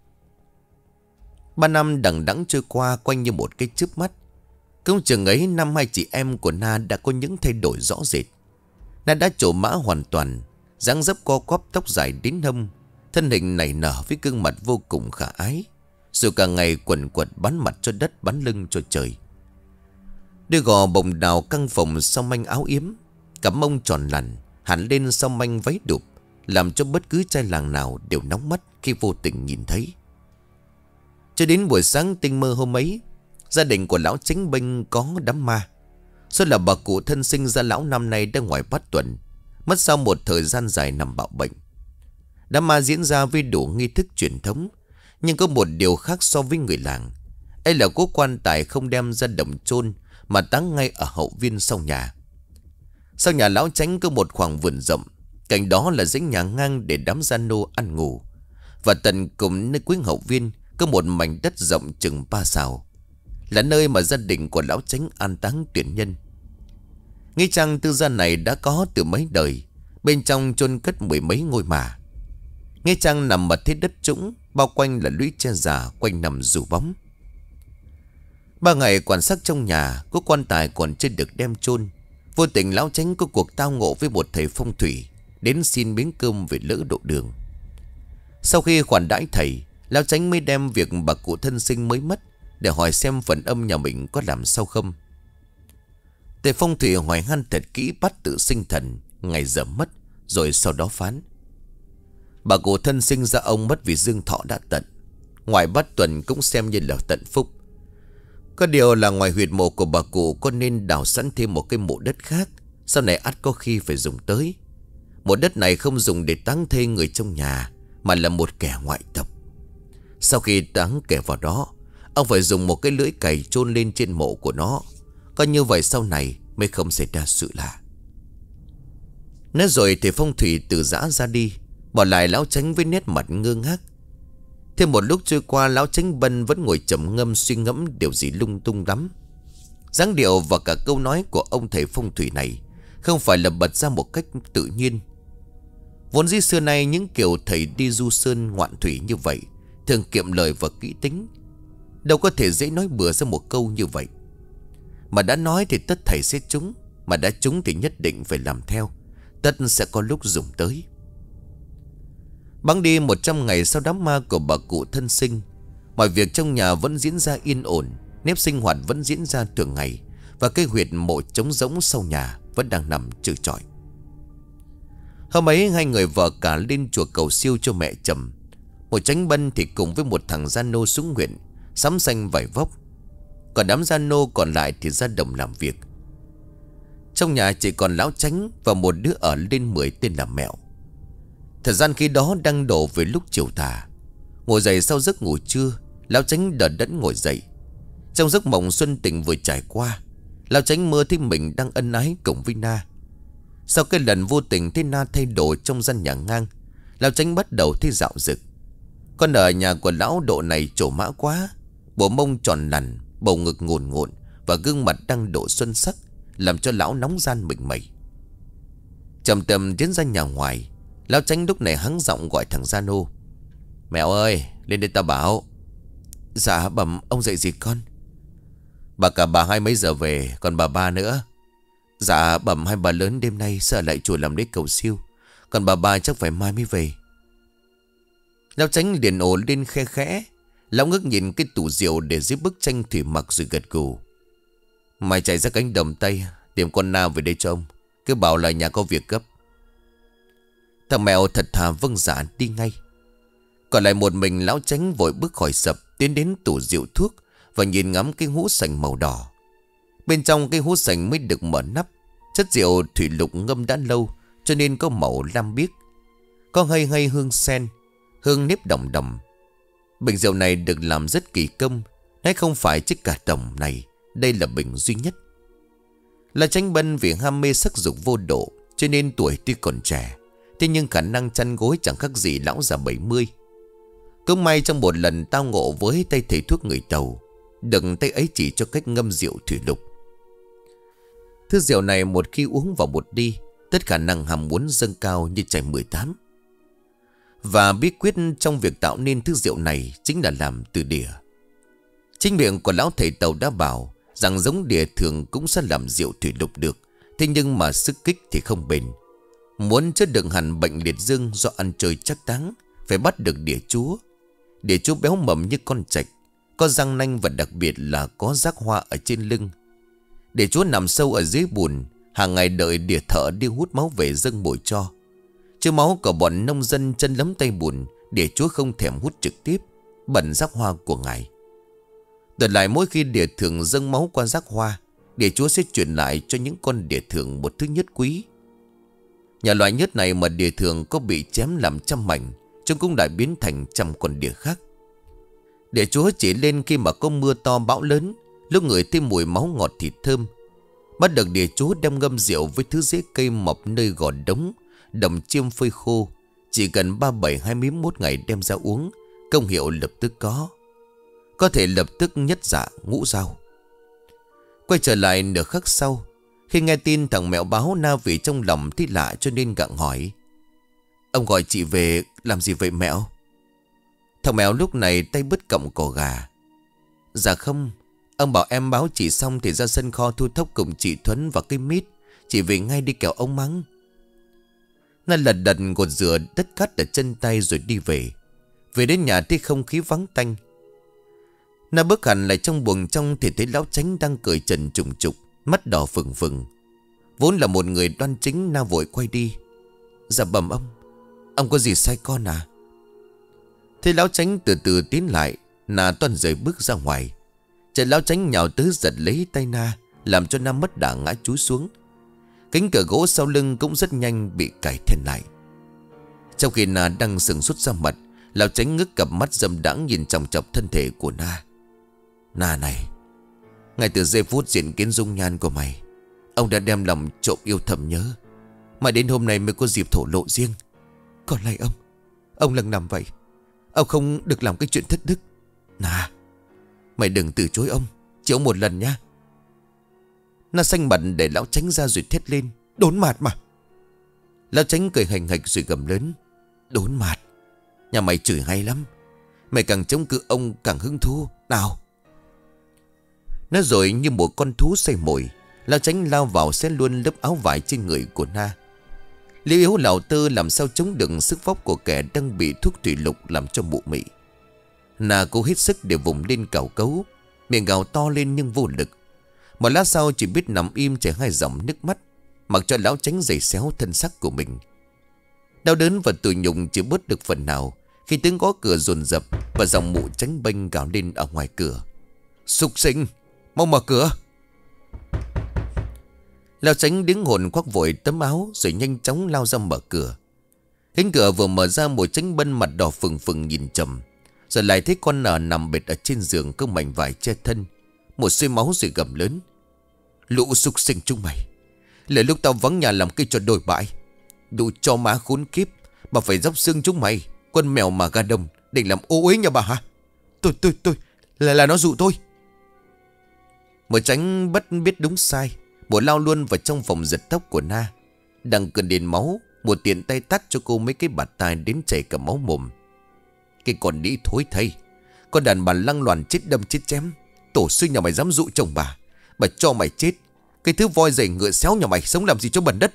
Ba năm đằng đẵng trôi qua quanh như một cái chớp mắt. Công chừng ấy năm hai chị em của Na đã có những thay đổi rõ rệt. Na đã trổ mã hoàn toàn, dáng dấp co quắp, tóc dài đến hông, thân hình nảy nở với gương mặt vô cùng khả ái, rồi cả ngày quần quật bắn mặt cho đất, bắn lưng cho trời. Đôi gò bồng đào căng phồng sau manh áo yếm, cặp mông tròn lằn hẳn lên sau manh váy đụp, làm cho bất cứ trai làng nào đều nóng mắt khi vô tình nhìn thấy. Cho đến buổi sáng tinh mơ hôm ấy, gia đình của lão Chánh Bênh có đám ma. Số là bà cụ thân sinh ra lão năm nay đã ngoài bát tuần, mất sau một thời gian dài nằm bạo bệnh. Đám ma diễn ra với đủ nghi thức truyền thống, nhưng có một điều khác so với người làng. Ấy là cố quan tài không đem ra đồng chôn mà táng ngay ở hậu viên sau nhà. Sau nhà lão Chánh có một khoảng vườn rộng, cạnh đó là dãy nhà ngang để đám Giano ăn ngủ. Và tận cùng nơi cuối hậu viên có một mảnh đất rộng chừng ba sào, là nơi mà gia đình của lão Chánh an táng tuyển nhân. Nghĩa trang tư gia này đã có từ mấy đời, bên trong chôn cất mười mấy ngôi mả. Nghĩa trang nằm ở thế đất trũng, bao quanh là lũy tre già quanh nằm rủ bóng. Ba ngày quan sát trong nhà, có quan tài còn chưa được đem chôn. Vô tình lão Chánh có cuộc tao ngộ với một thầy phong thủy, đến xin miếng cơm về lỡ độ đường. Sau khi khoản đãi thầy, lão Chánh mới đem việc bà cụ thân sinh mới mất để hỏi xem phần âm nhà mình có làm sao không. Thầy phong thủy hỏi han thật kỹ bắt tự sinh thần, ngày giờ mất, rồi sau đó phán: bà cụ thân sinh ra ông mất vì dương thọ đã tận, ngoài bát tuần cũng xem như là tận phúc. Có điều là ngoài huyệt mộ của bà cụ có nên đào sẵn thêm một cái mộ đất khác, sau này ắt có khi phải dùng tới. Mộ đất này không dùng để táng thê người trong nhà, mà là một kẻ ngoại tộc. Sau khi táng kẻ vào đó, ông phải dùng một cái lưỡi cày chôn lên trên mộ của nó. Có như vậy sau này mới không xảy ra sự lạ. Nói rồi thì phong thủy từ giã ra đi, bỏ lại lão Chánh với nét mặt ngơ ngác. Thêm một lúc trôi qua, lão Chánh Bân vẫn ngồi trầm ngâm suy ngẫm điều gì lung tung lắm. Dáng điệu và cả câu nói của ông thầy phong thủy này không phải là bật ra một cách tự nhiên. Vốn dĩ xưa nay những kiểu thầy đi du sơn ngoạn thủy như vậy thường kiệm lời và kỹ tính, đâu có thể dễ nói bừa ra một câu như vậy. Mà đã nói thì tất thầy sẽ trúng, mà đã trúng thì nhất định phải làm theo, tất sẽ có lúc dùng tới. Bẵng đi một trăm ngày sau đám ma của bà cụ thân sinh, mọi việc trong nhà vẫn diễn ra yên ổn, nếp sinh hoạt vẫn diễn ra thường ngày, và cái huyệt mộ trống rỗng sau nhà vẫn đang nằm trơ trọi. Hôm ấy hai người vợ cả lên chùa cầu siêu cho mẹ chồng. Một Chánh Bân thì cùng với một thằng gia nô xuống huyện sắm xanh vải vóc. Còn đám gia nô còn lại thì ra đồng làm việc. Trong nhà chỉ còn lão Chánh và một đứa ở lên mười tên là Mẹo. Thời gian khi đó đang đổ về lúc chiều tà. Ngồi dậy sau giấc ngủ trưa, lão Chánh đờ đẫn ngồi dậy. Trong giấc mộng xuân tình vừa trải qua, lão Chánh mơ thấy mình đang ân ái cùng với Na. Sau cái lần vô tình thấy Na thay đổi trong gian nhà ngang, lão Chánh bắt đầu thấy dạo dực. Con ở nhà của lão độ này trổ mã quá. Bộ mông tròn lằn, bầu ngực ngồn ngộn và gương mặt đang độ xuân sắc, làm cho lão nóng gian mình mẩy. Chầm tầm tiến ra nhà ngoài, lão Chánh lúc này hắng giọng gọi thằng Gia Nô. Mẹo ơi, lên đây ta bảo. Dạ bẩm ông dậy gì con? Bà cả bà hai mấy giờ về, còn bà ba nữa. Dạ bẩm hai bà lớn đêm nay sợ lại chùa làm lễ cầu siêu, còn bà ba chắc phải mai mới về. Lão Chánh liền ồ lên khe khẽ. Lão ngước nhìn cái tủ rượu để dưới bức tranh thủy mặc rồi gật gù. Mày chạy ra cánh đồng Tây tìm con Na về đây cho ông, cứ bảo là nhà có việc gấp. Thằng Mẹo thật thà vâng dạ đi ngay. Còn lại một mình lão Chánh vội bước khỏi sập, tiến đến tủ rượu thuốc và nhìn ngắm cái hũ sành màu đỏ. Bên trong cái hũ sành mới được mở nắp. Chất rượu thủy lục ngâm đã lâu cho nên có màu lam biếc, có hơi hơi hương sen, hương nếp đồng đồng. Bình rượu này được làm rất kỳ công, hay không phải chiếc cả đồng này, đây là bình duy nhất. Là Chánh Bân vì ham mê sắc dục vô độ, cho nên tuổi tuy còn trẻ, thế nhưng khả năng chăn gối chẳng khác gì lão già bảy mươi. Cũng may trong một lần tao ngộ với tay thầy thuốc người Tàu, đừng tay ấy chỉ cho cách ngâm rượu thủy lục. Thứ rượu này một khi uống vào một đi, tất khả năng ham muốn dâng cao như chảy mười tám. Và bí quyết trong việc tạo nên thứ rượu này chính là làm từ đỉa. Chính miệng của lão thầy Tàu đã bảo rằng giống đỉa thường cũng sẽ làm rượu thủy lục được, thế nhưng mà sức kích thì không bền. Muốn chữa đựng hẳn bệnh liệt dương do ăn chơi chắc táng, phải bắt được đỉa chúa. Đỉa chúa béo mầm như con trạch, có răng nanh và đặc biệt là có rác hoa ở trên lưng. Đỉa chúa nằm sâu ở dưới bùn, hàng ngày đợi đỉa thợ đi hút máu về dâng bồi cho. Chứ máu của bọn nông dân chân lấm tay bùn, đỉa chúa không thèm hút trực tiếp, bẩn rác hoa của ngài. Đợt lại mỗi khi đỉa thường dâng máu qua rác hoa, đỉa chúa sẽ chuyển lại cho những con đỉa thường một thứ nhất quý. Nhà loại nhất này mà đỉa thường có bị chém làm trăm mảnh, chúng cũng lại biến thành trăm con đỉa khác. Đỉa chúa chỉ lên khi mà có mưa to bão lớn, lúc người thấy mùi máu ngọt thịt thơm. Bắt được đỉa chúa đem ngâm rượu với thứ rễ cây mọc nơi gò đống, đầm chiêm phơi khô. Chỉ cần ba bảy hai mươi mốt ngày đem ra uống, công hiệu lập tức có. Có thể lập tức nhất dạ ngũ dao. Quay trở lại nửa khắc sau, khi nghe tin thằng Mẹo báo Na vì trong lòng thấy lạ cho nên gặng hỏi. Ông gọi chị về làm gì vậy Mẹo? Thằng Mẹo lúc này tay bứt cọng cỏ gà. Dạ không, ông bảo em báo chị xong thì ra sân kho thu thóc cùng chị Thuấn và cây mít. Chị về ngay đi kẻo ông mắng. Na lật đật gột rửa đất cát ở chân tay rồi đi về. Về đến nhà thấy không khí vắng tanh. Na bước hẳn lại trong buồng trong thì thấy lão Chánh đang cởi trần trùng trục, mắt đỏ phừng phừng. Vốn là một người đoan chính, Na vội quay đi. Dạ bẩm ông, ông có gì sai con à? Thế lão Chánh từ từ tiến lại, Na toan rời bước ra ngoài. Chợt lão Chánh nhào tới giật lấy tay Na, làm cho Na mất đà ngã chúi xuống. Cánh cửa gỗ sau lưng cũng rất nhanh bị cài then lại. Trong khi Na đang sừng sốt ra mặt, lão Chánh ngước cặp mắt dâm đãng nhìn chòng chọc thân thể của Na. Na này, ngay từ giây phút diện kiến dung nhan của mày, ông đã đem lòng trộm yêu thầm nhớ, mà đến hôm nay mới có dịp thổ lộ riêng. Còn lại ông, ông lần làm vậy, ông không được làm cái chuyện thất đức. Na, mày đừng từ chối ông, chỉ ông một lần nhá. Na xanh mặt để lão Chánh ra rồi thét lên. Đốn mạt mà. Lão Chánh cười hành hạch rồi gầm lớn. Đốn mạt? Nhà mày chửi hay lắm. Mày càng chống cự ông càng hứng thú. Nào. Nó rồi như một con thú say mồi, lão Chánh lao vào xé luôn lớp áo vải trên người của Na. Lý yếu lão tơ làm sao chống đựng sức vóc của kẻ đang bị thuốc thủy lục làm cho mụ mị. Na cố hết sức để vùng lên cào cấu, miệng gào to lên nhưng vô lực. Một lát sau chỉ biết nằm im chảy hai dòng nước mắt. mặc cho lão Chánh giày xéo thân xác của mình. Đau đớn và tủi nhục chỉ bớt được phần nào khi tiếng gõ cửa dồn dập và dòng mụ Chánh bênh gào lên ở ngoài cửa. Súc sinh, mau mở cửa. Lão Chánh đứng hồn khoác vội tấm áo rồi nhanh chóng lao ra mở cửa. Cánh cửa vừa mở ra, mụ Chánh Bân mặt đỏ phừng phừng nhìn trầm, rồi lại thấy con nợ nằm bệt ở trên giường có mảnh vải che thân. Một xuôi máu rồi gầm lớn. Lũ súc sinh chúng mày, là lúc tao vắng nhà làm cây cho đồi bại. Đủ cho má khốn kiếp, bà phải dốc xương chúng mày. Con mèo mà ga đông định làm ô uế nhà bà hả? Tôi tôi tôi là là nó dụ tôi. Mụ Chánh bất biết đúng sai, bộ lao luôn vào trong phòng giật tóc của Na. Đang cơn đến máu, một tiện tay tát cho cô mấy cái bạt tai đến chảy cả máu mồm. Cái con đĩ thối thây, con đàn bà lăng loàn chết đâm chết chém. Tổ sư nhà mày dám dụ chồng bà, bà cho mày chết. Cái thứ voi dày ngựa xéo nhà mày sống làm gì cho bẩn đất.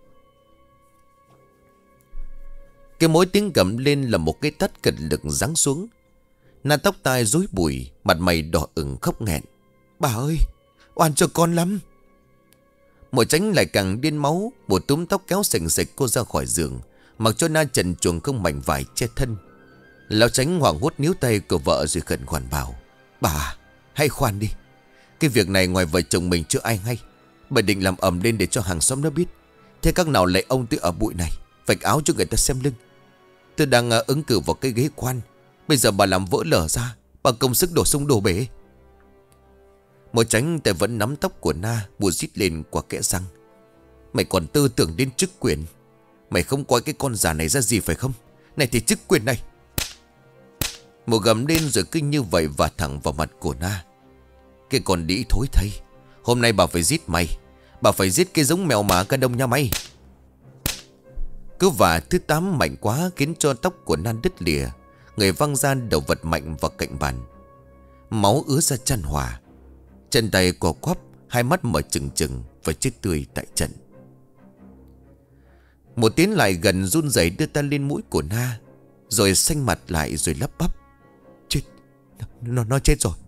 Cái mối tiếng gầm lên là một cái tát cật lực giáng xuống. Na tóc tai rối bụi, mặt mày đỏ ửng khóc nghẹn. Bà ơi, oan cho con lắm. Mụ Chánh lại càng điên máu, một túm tóc kéo sành sạch cô ra khỏi giường, mặc cho Na trần truồng không mảnh vải che thân. Lão Chánh hoảng hốt níu tay của vợ rồi khẩn khoản bảo. Bà, hãy khoan đi. Cái việc này ngoài vợ chồng mình chưa ai hay. Bà định làm ầm lên để cho hàng xóm nó biết. Thế các nào lại ông tôi ở bụi này, vạch áo cho người ta xem lưng. Tôi đang uh, ứng cử vào cái ghế quan. Bây giờ bà làm vỡ lở ra, bà công sức đổ sông đổ bể. Mụ Chánh tay vẫn nắm tóc của Na, bùa rít lên qua kẽ răng. Mày còn tư tưởng đến chức quyền. Mày không coi cái con già này ra gì phải không? Này thì chức quyền này. Mụ gầm lên rồi cứ như vậy và thẳng vào mặt của Na. Cái con đĩ thối thây, hôm nay bà phải giết mày. Bà phải giết cái giống mèo mà ca đông nha mày. Cứ vả thứ tám mạnh quá khiến cho tóc của Na đứt lìa. Người văng ra đầu vật mạnh vào cạnh bàn. Máu ứa ra chan hòa. Chân tay co quắp, hai mắt mở trừng trừng và chết tươi tại trận. Một tiến lại gần run rẩy đưa tay lên mũi của Na, rồi xanh mặt lại rồi lắp bắp. Chết, nó, nó chết rồi.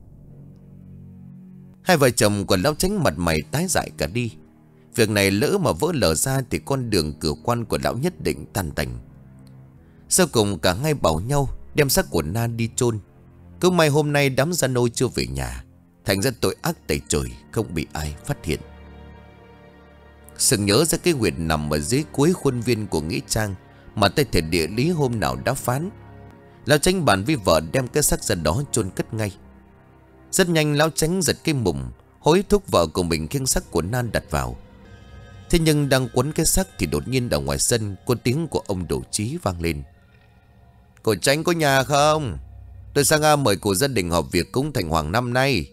Hai vợ chồng của lão Chánh mặt mày tái dại cả đi. Việc này lỡ mà vỡ lở ra thì con đường cửa quan của lão nhất định tan tành. Sau cùng cả hai bảo nhau đem xác của Na đi chôn. Cứ may hôm nay đám gia nô chưa về nhà, thành ra tội ác tày trời không bị ai phát hiện. Sừng nhớ ra cái huyệt nằm ở dưới cuối khuôn viên của nghĩa trang mà tay thể địa lý hôm nào đã phán. Lão Chánh bàn với vợ đem cái xác ra đó chôn cất ngay. Rất nhanh lão Chánh giật cái mùng, hối thúc vợ của mình khiêng xác của Na đặt vào. Thế nhưng đang quấn cái xác thì đột nhiên ở ngoài sân có tiếng của ông Đỗ Chí vang lên. Cô Chánh có nhà không? Tôi sang A mời cô gia đình họp việc cúng thành hoàng năm nay.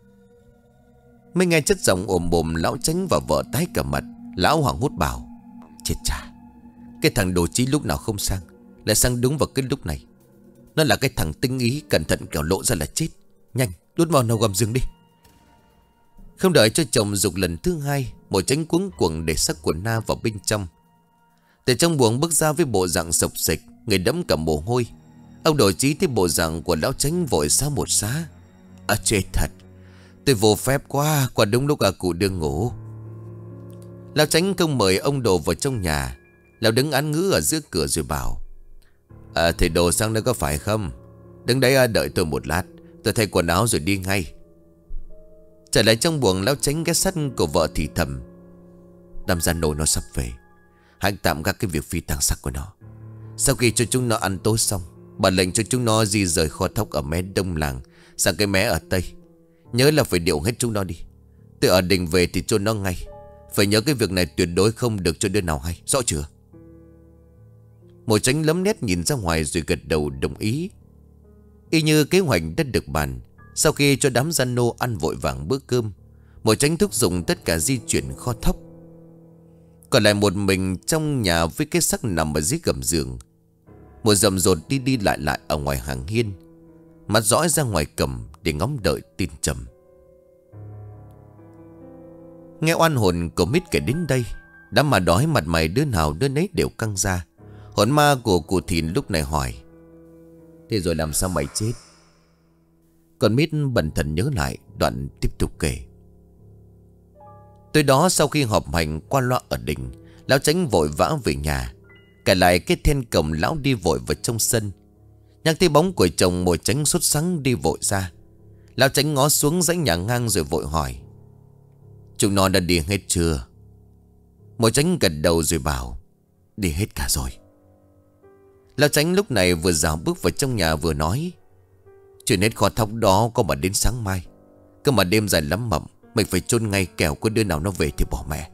Mới nghe chất giọng ồm bồm, lão Chánh và vợ tái cả mặt. Lão hoảng hốt bảo. Chết cha, cái thằng Đỗ Chí lúc nào không sang, lại sang đúng vào cái lúc này. Nó là cái thằng tinh ý, cẩn thận kẻo lộ ra là chết. Nhanh, đút vào nồi gầm giường đi. Không đợi cho chồng dục lần thứ hai, Mụ Chánh cuống cuồng để xác của Na vào bên trong. Từ trong buồng bước ra với bộ dạng sộc sịch, người đẫm cả mồ hôi. Ông Đỗ Chí thấy bộ dạng của lão Chánh vội xá một xá. À chết thật, tôi vô phép quá, quả đúng lúc à cụ đương ngủ. Lão Chánh không mời ông Đồ vào trong nhà. Lão đứng án ngữ ở giữa cửa rồi bảo. À thầy Đồ sang đây có phải không? Đứng đấy à, đợi tôi một lát, tôi thay quần áo rồi đi ngay. Trở lại trong buồng, lão Chánh ghé sắt của vợ thì thầm. Đám gia nô nó sắp về, hãy tạm gác cái việc phi tang xác của nó. Sau khi cho chúng nó ăn tối xong, bà lệnh cho chúng nó di rời kho thóc ở mé đông làng sang cái mé ở tây. Nhớ là phải điệu hết chúng nó đi. Tôi ở đình về thì chôn nó ngay. Phải nhớ cái việc này tuyệt đối không được cho đứa nào hay, rõ chưa? Mụ Chánh lấm nét nhìn ra ngoài rồi gật đầu đồng ý. Y như kế hoạch đã được bàn. Sau khi cho đám gia nô ăn vội vàng bữa cơm, Mụ Chánh thúc giục tất cả di chuyển kho thóc. Còn lại một mình trong nhà với cái xác nằm ở dưới gầm giường. Mụ rầm rột đi đi lại lại ở ngoài hàng hiên, mắt dõi ra ngoài cầm để ngóng đợi tin trầm. Nghe oan hồn của Mít kể đến đây, đám mà đói mặt mày đứa nào đứa nấy đều căng ra. Hồn ma của cụ Thìn lúc này hỏi. Thế rồi làm sao mày chết? Còn Mít bần thần nhớ lại, đoạn tiếp tục kể. Tối đó sau khi họp hành qua loa ở đình, lão Chánh vội vã về nhà. Kể lại cái then cổng, lão đi vội vào trong sân. Nhắc thấy bóng của chồng Mùi Chánh sốt sắng đi vội ra. Lão Chánh ngó xuống dãy nhà ngang rồi vội hỏi: chúng nó đã đi hết chưa? Mùi Chánh gật đầu rồi bảo: đi hết cả rồi. Lão Chánh lúc này vừa dạo bước vào trong nhà vừa nói: chuyện hết kho thóc đó có mà đến sáng mai. Cơ mà đêm dài lắm mộng, mình phải chôn ngay, kẻo có đứa nào nó về thì bỏ mẹ.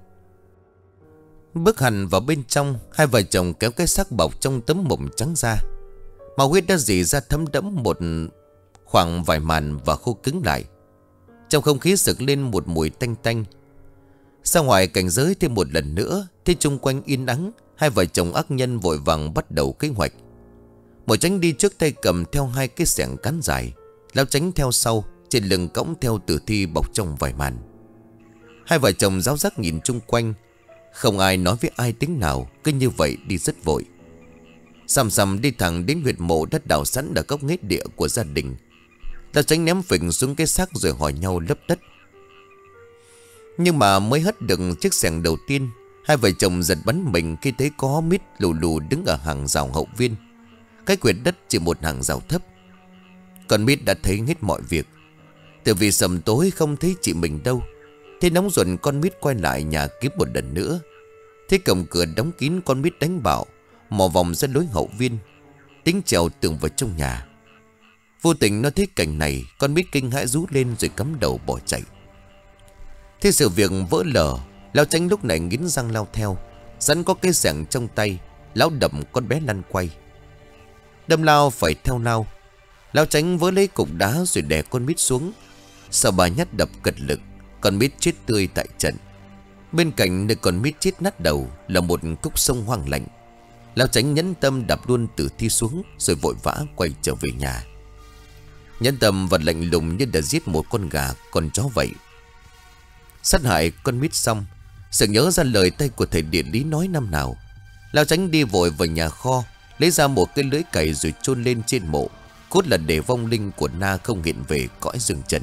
Bước hẳn vào bên trong, hai vợ chồng kéo cái xác bọc trong tấm mộng trắng ra. Màu huyết đã rỉ ra thấm đẫm một khoảng vài màn và khô cứng lại. Trong không khí sực lên một mùi tanh tanh. Ra ngoài cảnh giới thêm một lần nữa, thấy chung quanh yên ắng, hai vợ chồng ác nhân vội vàng bắt đầu kế hoạch. Một Chánh đi trước tay cầm theo hai cái xẻng cán dài, lão Chánh theo sau, trên lưng cõng theo tử thi bọc trong vài màn. Hai vợ chồng ráo rác nhìn chung quanh, không ai nói với ai tiếng nào, cứ như vậy đi rất vội. Sầm sầm đi thẳng đến huyệt mộ đất đào sẵn ở góc nghét địa của gia đình. Lão Chánh ném phình xuống cái xác rồi hỏi nhau lấp đất. Nhưng mà mới hất được chiếc xẻng đầu tiên, hai vợ chồng giật bắn mình khi thấy có mít lù lù đứng ở hàng rào hậu viên. Cái quyệt đất chỉ một hàng rào thấp. Còn mít đã thấy hết mọi việc. Từ vì sầm tối không thấy chị mình đâu. Thế nóng ruột con mít quay lại nhà kiếm một lần nữa. Thế cổng cửa đóng kín, con mít đánh bạo mò vòng ra lối hậu viên, tính trèo tường vào trong nhà. Vô tình nó thấy cảnh này, con mít kinh hãi rú lên rồi cắm đầu bỏ chạy. Thế sự việc vỡ lở, lão Chánh lúc này nghiến răng lao theo. Sẵn có cái xẻng trong tay, lão đập con bé lăn quay. Đâm lao phải theo lao. Lão Chánh vớ lấy cục đá rồi đè con mít xuống. Sau bà nhát đập cật lực, con mít chết tươi tại trận. Bên cạnh nơi con mít chết nát đầu là một khúc sông hoang lạnh. Lão Chánh nhẫn tâm đạp luôn tử thi xuống rồi vội vã quay trở về nhà. Nhẫn tâm và lạnh lùng như đã giết một con gà, con chó vậy. Sát hại con mít xong, sực nhớ ra lời tay của thầy địa lý nói năm nào. Lão Chánh đi vội vào nhà kho, lấy ra một cái lưới cày rồi chôn lên trên mộ, cốt là để vong linh của Na không hiện về cõi rừng trần.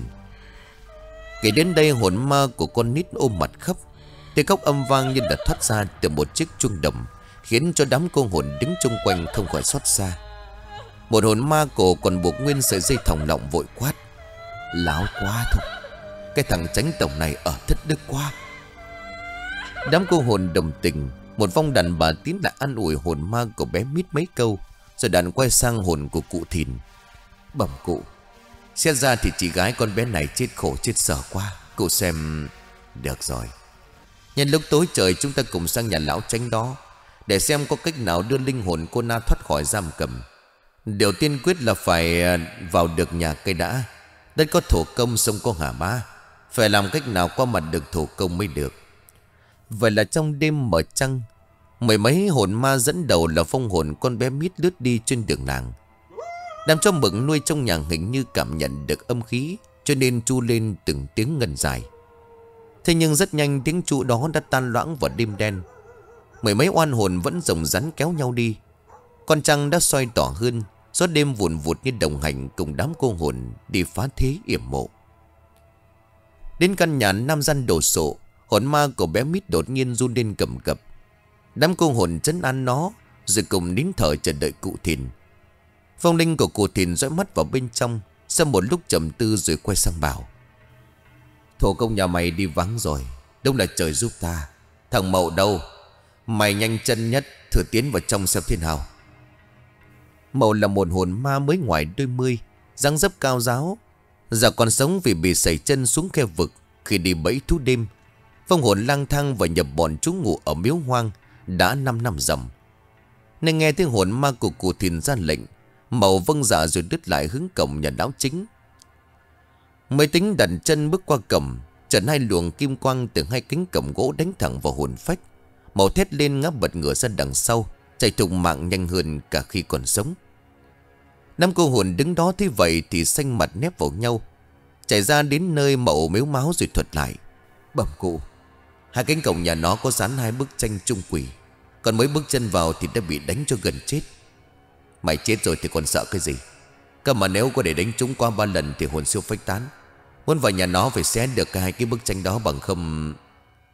Kể đến đây, hồn ma của con nít ôm mặt khóc. Tiếng khóc âm vang như đã thoát ra từ một chiếc chuông đồng, khiến cho đám cô hồn đứng chung quanh không khỏi xót xa. Một hồn ma cổ còn buộc nguyên sợi dây thòng lọng vội quát: láo quá thôi, cái thằng Chánh tổng này ở thất đức quá. Đám cô hồn đồng tình. Một vong đàn bà tiến lại an ủi hồn ma của bé mít mấy câu, rồi đàn quay sang hồn của cụ Thìn: bẩm cụ, xét ra thì chị gái con bé này chết khổ chết sở quá. Cụ xem... Được rồi, nhân lúc tối trời chúng ta cùng sang nhà lão Chánh đó, để xem có cách nào đưa linh hồn cô Na thoát khỏi giam cầm. Điều tiên quyết là phải vào được nhà cây đã. Đất có thổ công, sông có hà ma, phải làm cách nào qua mặt được thổ công mới được. Vậy là trong đêm mở trăng, mười mấy hồn ma dẫn đầu là phong hồn con bé mít lướt đi trên đường làng. Đám chó mực nuôi trong nhà hình như cảm nhận được âm khí, cho nên chu lên từng tiếng ngân dài. Thế nhưng rất nhanh tiếng chu đó đã tan loãng vào đêm đen. Mười mấy oan hồn vẫn rồng rắn kéo nhau đi. Con trăng đã soi tỏ hơn, gió đêm vùn vụt như đồng hành cùng đám cô hồn đi phá thế yểm mộ. Đến căn nhà nam gian đồ sộ, hồn ma của bé mít đột nhiên run lên cầm cập. Đám cô hồn trấn an nó, rồi cùng nín thở chờ đợi cụ Thìn. Phong linh của cụ Thìn dõi mắt vào bên trong, sau một lúc trầm tư rồi quay sang bảo: thổ công nhà mày đi vắng rồi, đúng là trời giúp ta. Thằng Mậu đâu? Mày nhanh chân nhất thử tiến vào trong xem thế nào. Mậu là một hồn ma mới ngoài đôi mươi, dáng dấp cao ráo. Giờ còn sống vì bị sẩy chân xuống khe vực khi đi bẫy thú đêm. Phong hồn lang thang và nhập bọn trú ngụ ở miếu hoang đã năm năm ròng. Nên nghe tiếng hồn ma của cụ Thìn ra lệnh, Mậu vâng dạ rồi đứt lại hướng cổng nhà lão chính. Mới tính đặt chân bước qua cổng, chợt hai luồng kim quang từ hai cánh cổng gỗ đánh thẳng vào hồn phách. Mậu thét lên ngã bật ngửa ra đằng sau, chạy thục mạng nhanh hơn cả khi còn sống. Năm cô hồn đứng đó thấy vậy thì xanh mặt nép vào nhau, chạy ra đến nơi Mậu mếu máo rồi thuật lại: bẩm cụ, hai cánh cổng nhà nó có dán hai bức tranh chung quỷ, còn mới bước chân vào thì đã bị đánh cho gần chết. Mày chết rồi thì còn sợ cái gì? Cơ mà nếu có để đánh chúng qua ba lần thì hồn siêu phách tán. Muốn vào nhà nó phải xé được cả hai cái bức tranh đó, bằng không...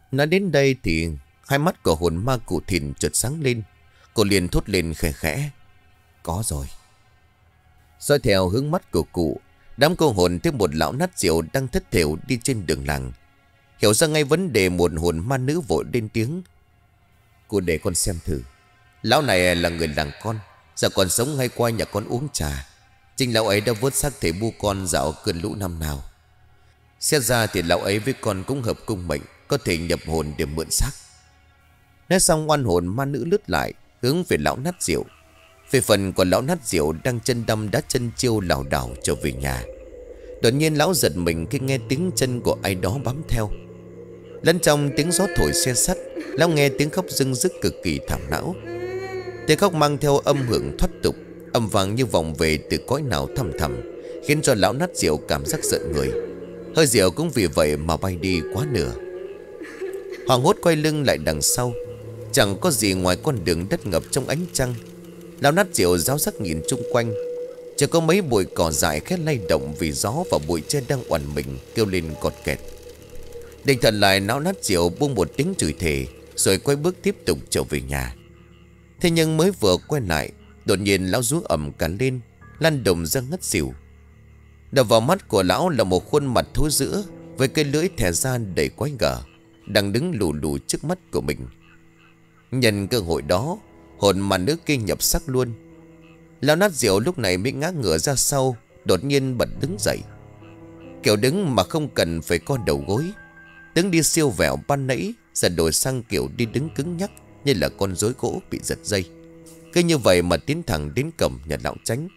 Nói đến đây thì hai mắt của hồn ma cụ Thìn chợt sáng lên. Cô liền thốt lên khẽ khẽ. Có rồi. Dõi theo hướng mắt của cụ, đám cô hồn thêm một lão nát rượu đang thất thểu đi trên đường làng. Hiểu ra ngay vấn đề, một hồn ma nữ vội lên tiếng. Cô để con xem thử. Lão này là người làng con, giờ còn sống ngay qua nhà con uống trà. Chính lão ấy đã vớt xác thể bu con dạo cơn lũ năm nào. Xét ra thì lão ấy với con cũng hợp cung mệnh, có thể nhập hồn để mượn xác. Nói xong oan hồn ma nữ lướt lại, hướng về lão nát rượu. Về phần của lão nát rượu đang chân đâm đá chân chiêu lảo đảo trở về nhà. Đột nhiên lão giật mình khi nghe tiếng chân của ai đó bám theo. Lẫn trong tiếng gió thổi xe sắt, lão nghe tiếng khóc rưng rức cực kỳ thảm não. Tiếng khóc mang theo âm hưởng thoát tục, âm vang như vọng về từ cõi nào thầm thầm, khiến cho lão nát rượu cảm giác giận người. Hơi rượu cũng vì vậy mà bay đi quá nửa. Hoàng hốt quay lưng lại đằng sau, chẳng có gì ngoài con đường đất ngập trong ánh trăng. Lão nát rượu ráo sắc nhìn chung quanh, chỉ có mấy bụi cỏ dại khét lay động vì gió, và bụi tre đang oằn mình kêu lên cọt kẹt. Định thần lại, lão nát rượu buông một tiếng chửi thề, rồi quay bước tiếp tục trở về nhà. Thế nhưng mới vừa quay lại, đột nhiên lão rú ầm cả lên, lăn đùng ra ngất xỉu. Đập vào mắt của lão là một khuôn mặt thối rữa với cái lưỡi thè ra đầy quái gở, đang đứng lù lù trước mắt của mình. Nhân cơ hội đó, hồn mà nữ kia nhập sắc luôn. Lão nát rượu lúc này mới ngã ngửa ra sau, đột nhiên bật đứng dậy. Kiểu đứng mà không cần phải co đầu gối. Đứng đi siêu vẹo ban nãy giờ đổi sang kiểu đi đứng cứng nhắc, như là con rối gỗ bị giật dây. Cứ như vậy mà tiến thẳng đến cổng nhà lão Chánh.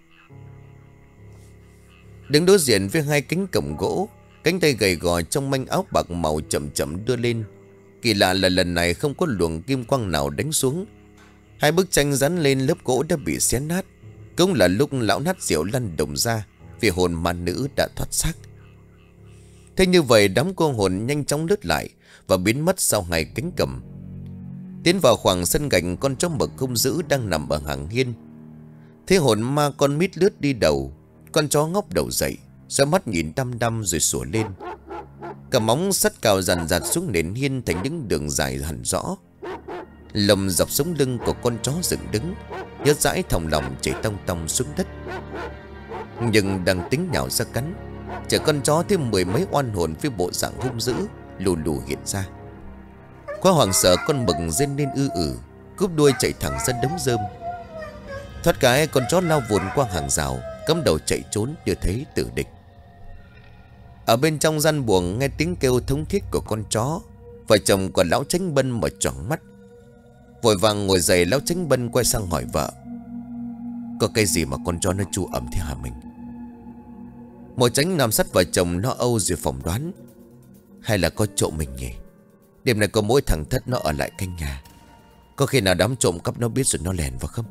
Đứng đối diện với hai cánh cổng gỗ, cánh tay gầy gò trong manh áo bạc màu chậm chậm đưa lên. Kỳ lạ là lần này không có luồng kim quang nào đánh xuống. Hai bức tranh dán lên lớp gỗ đã bị xé nát. Cũng là lúc lão nát rượu lăn đồng ra, vì hồn ma nữ đã thoát xác. Thế như vậy đám cô hồn nhanh chóng lướt lại và biến mất sau hai cánh cầm. Tiến vào khoảng sân gạch, con chó mực hung dữ đang nằm ở hàng hiên. Thế hồn ma con mít lướt đi đầu. Con chó ngóc đầu dậy, xoa mắt nhìn đăm đăm rồi sủa lên. Cả móng sắt cào dằn dạt xuống nền hiên thành những đường dài hẳn rõ. Lồng dọc sống lưng của con chó dựng đứng, nhớt dãi thòng lòng chảy tông tông xuống đất. Nhưng đang tính nhào ra cắn, chở con chó thêm mười mấy oan hồn với bộ dạng hung dữ lù lù hiện ra. Quá hoảng sợ, con mực rên lên ư ử, cúp đuôi chạy thẳng ra đống rơm. Thoát cái, con chó lao vụn qua hàng rào, cắm đầu chạy trốn như thấy tử địch. Ở bên trong gian buồng nghe tiếng kêu thống thiết của con chó, vợ chồng của lão Chánh Bân mở tròn mắt. Vội vàng ngồi dậy, lão Chánh Bân quay sang hỏi vợ: Có cái gì mà con chó nó chu ẩm thế hả mình? Một Chánh nằm sát vợ chồng nó âu rồi phỏng đoán: Hay là có trộm mình nhỉ? Đêm này có mỗi thằng Thất nó ở lại canh nhà, có khi nào đám trộm cắp nó biết rồi nó lèn vào không?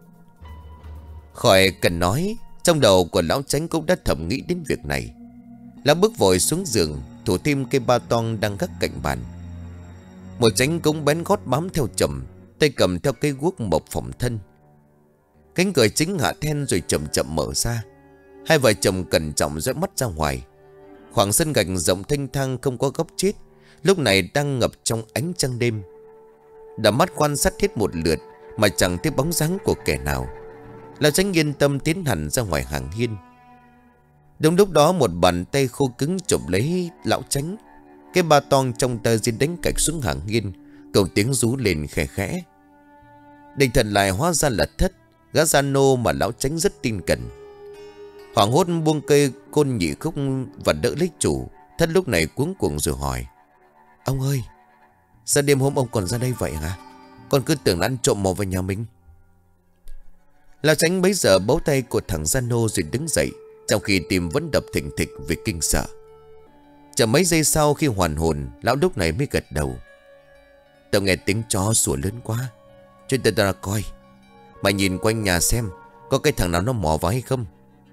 Khỏi cần nói, trong đầu của lão Chánh cũng đã thầm nghĩ đến việc này. Lão bước vội xuống giường, thủ thêm cây ba toang đang gác cạnh bàn. Một Chánh cũng bén gót bám theo chồng, tay cầm theo cây guốc mộc phòng thân. Cánh cửa chính hạ then rồi chậm chậm mở ra. Hai vợ chồng cẩn trọng dõi mắt ra ngoài. Khoảng sân gạch rộng thanh thang không có góc chết, lúc này đang ngập trong ánh trăng đêm. Đã mắt quan sát hết một lượt mà chẳng thấy bóng dáng của kẻ nào. Lão Chánh yên tâm tiến hẳn ra ngoài hàng hiên. Đúng lúc đó một bàn tay khô cứng chụp lấy lão Chánh. Cái ba toang trong tay diên đánh cạch xuống hàng hiên, cầu tiếng rú lên khẽ khẽ. Định thần lại, hóa ra là Thất, gã gia nô mà lão Chánh rất tin cẩn. Hoảng hốt buông cây côn nhị khúc và đỡ lấy chủ. Thất lúc này cuống cuồng rồi hỏi: Ông ơi, sao đêm hôm ông còn ra đây vậy hả? Con cứ tưởng ăn trộm mò vào nhà mình. Lão Chánh bấy giờ bấu tay của thằng gia nô rồi đứng dậy, trong khi tim vẫn đập thình thịch vì kinh sợ. Chờ mấy giây sau khi hoàn hồn, lão lúc này mới gật đầu: Tao nghe tiếng chó sủa lớn quá, cho tao ra coi. Mày nhìn quanh nhà xem có cái thằng nào nó mò vào hay không.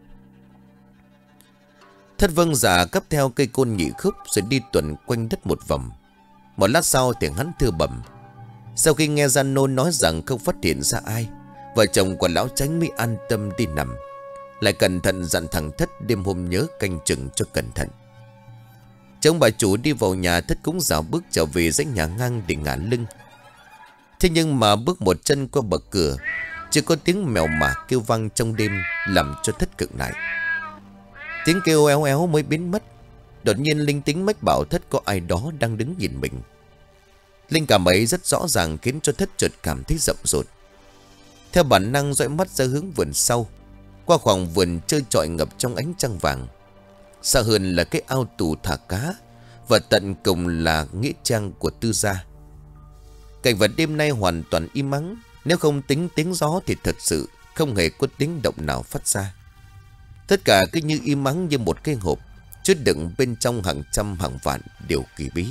Thất vâng dạ cấp theo cây côn nhị khúc rồi đi tuần quanh đất một vòng. Một lát sau thì hắn thưa bẩm: Sau khi nghe gia nô nói rằng không phát hiện ra ai, vợ chồng của lão Chánh mới an tâm đi nằm. Lại cẩn thận dặn thằng Thất đêm hôm nhớ canh chừng cho cẩn thận. Trông bà chủ đi vào nhà, Thất cũng dạo bước trở về dãy nhà ngang để ngả lưng. Thế nhưng mà bước một chân qua bậc cửa, chỉ có tiếng mèo mả kêu vang trong đêm, làm cho Thất cực lại. Tiếng kêu éo éo mới biến mất. Đột nhiên linh tính mách bảo Thất có ai đó đang đứng nhìn mình. Linh cảm ấy rất rõ ràng khiến cho Thất chợt cảm thấy rậm rột. Theo bản năng dõi mắt ra hướng vườn sau, qua khoảng vườn trơ trọi ngập trong ánh trăng vàng. Xa hơn là cái ao tù thả cá, và tận cùng là nghĩa trang của Tư gia. Cảnh vật đêm nay hoàn toàn im ắng. Nếu không tính tiếng gió thì thật sự không hề có tiếng động nào phát ra. Tất cả cứ như im ắng như một cái hộp chứa đựng bên trong hàng trăm hàng vạn điều kỳ bí.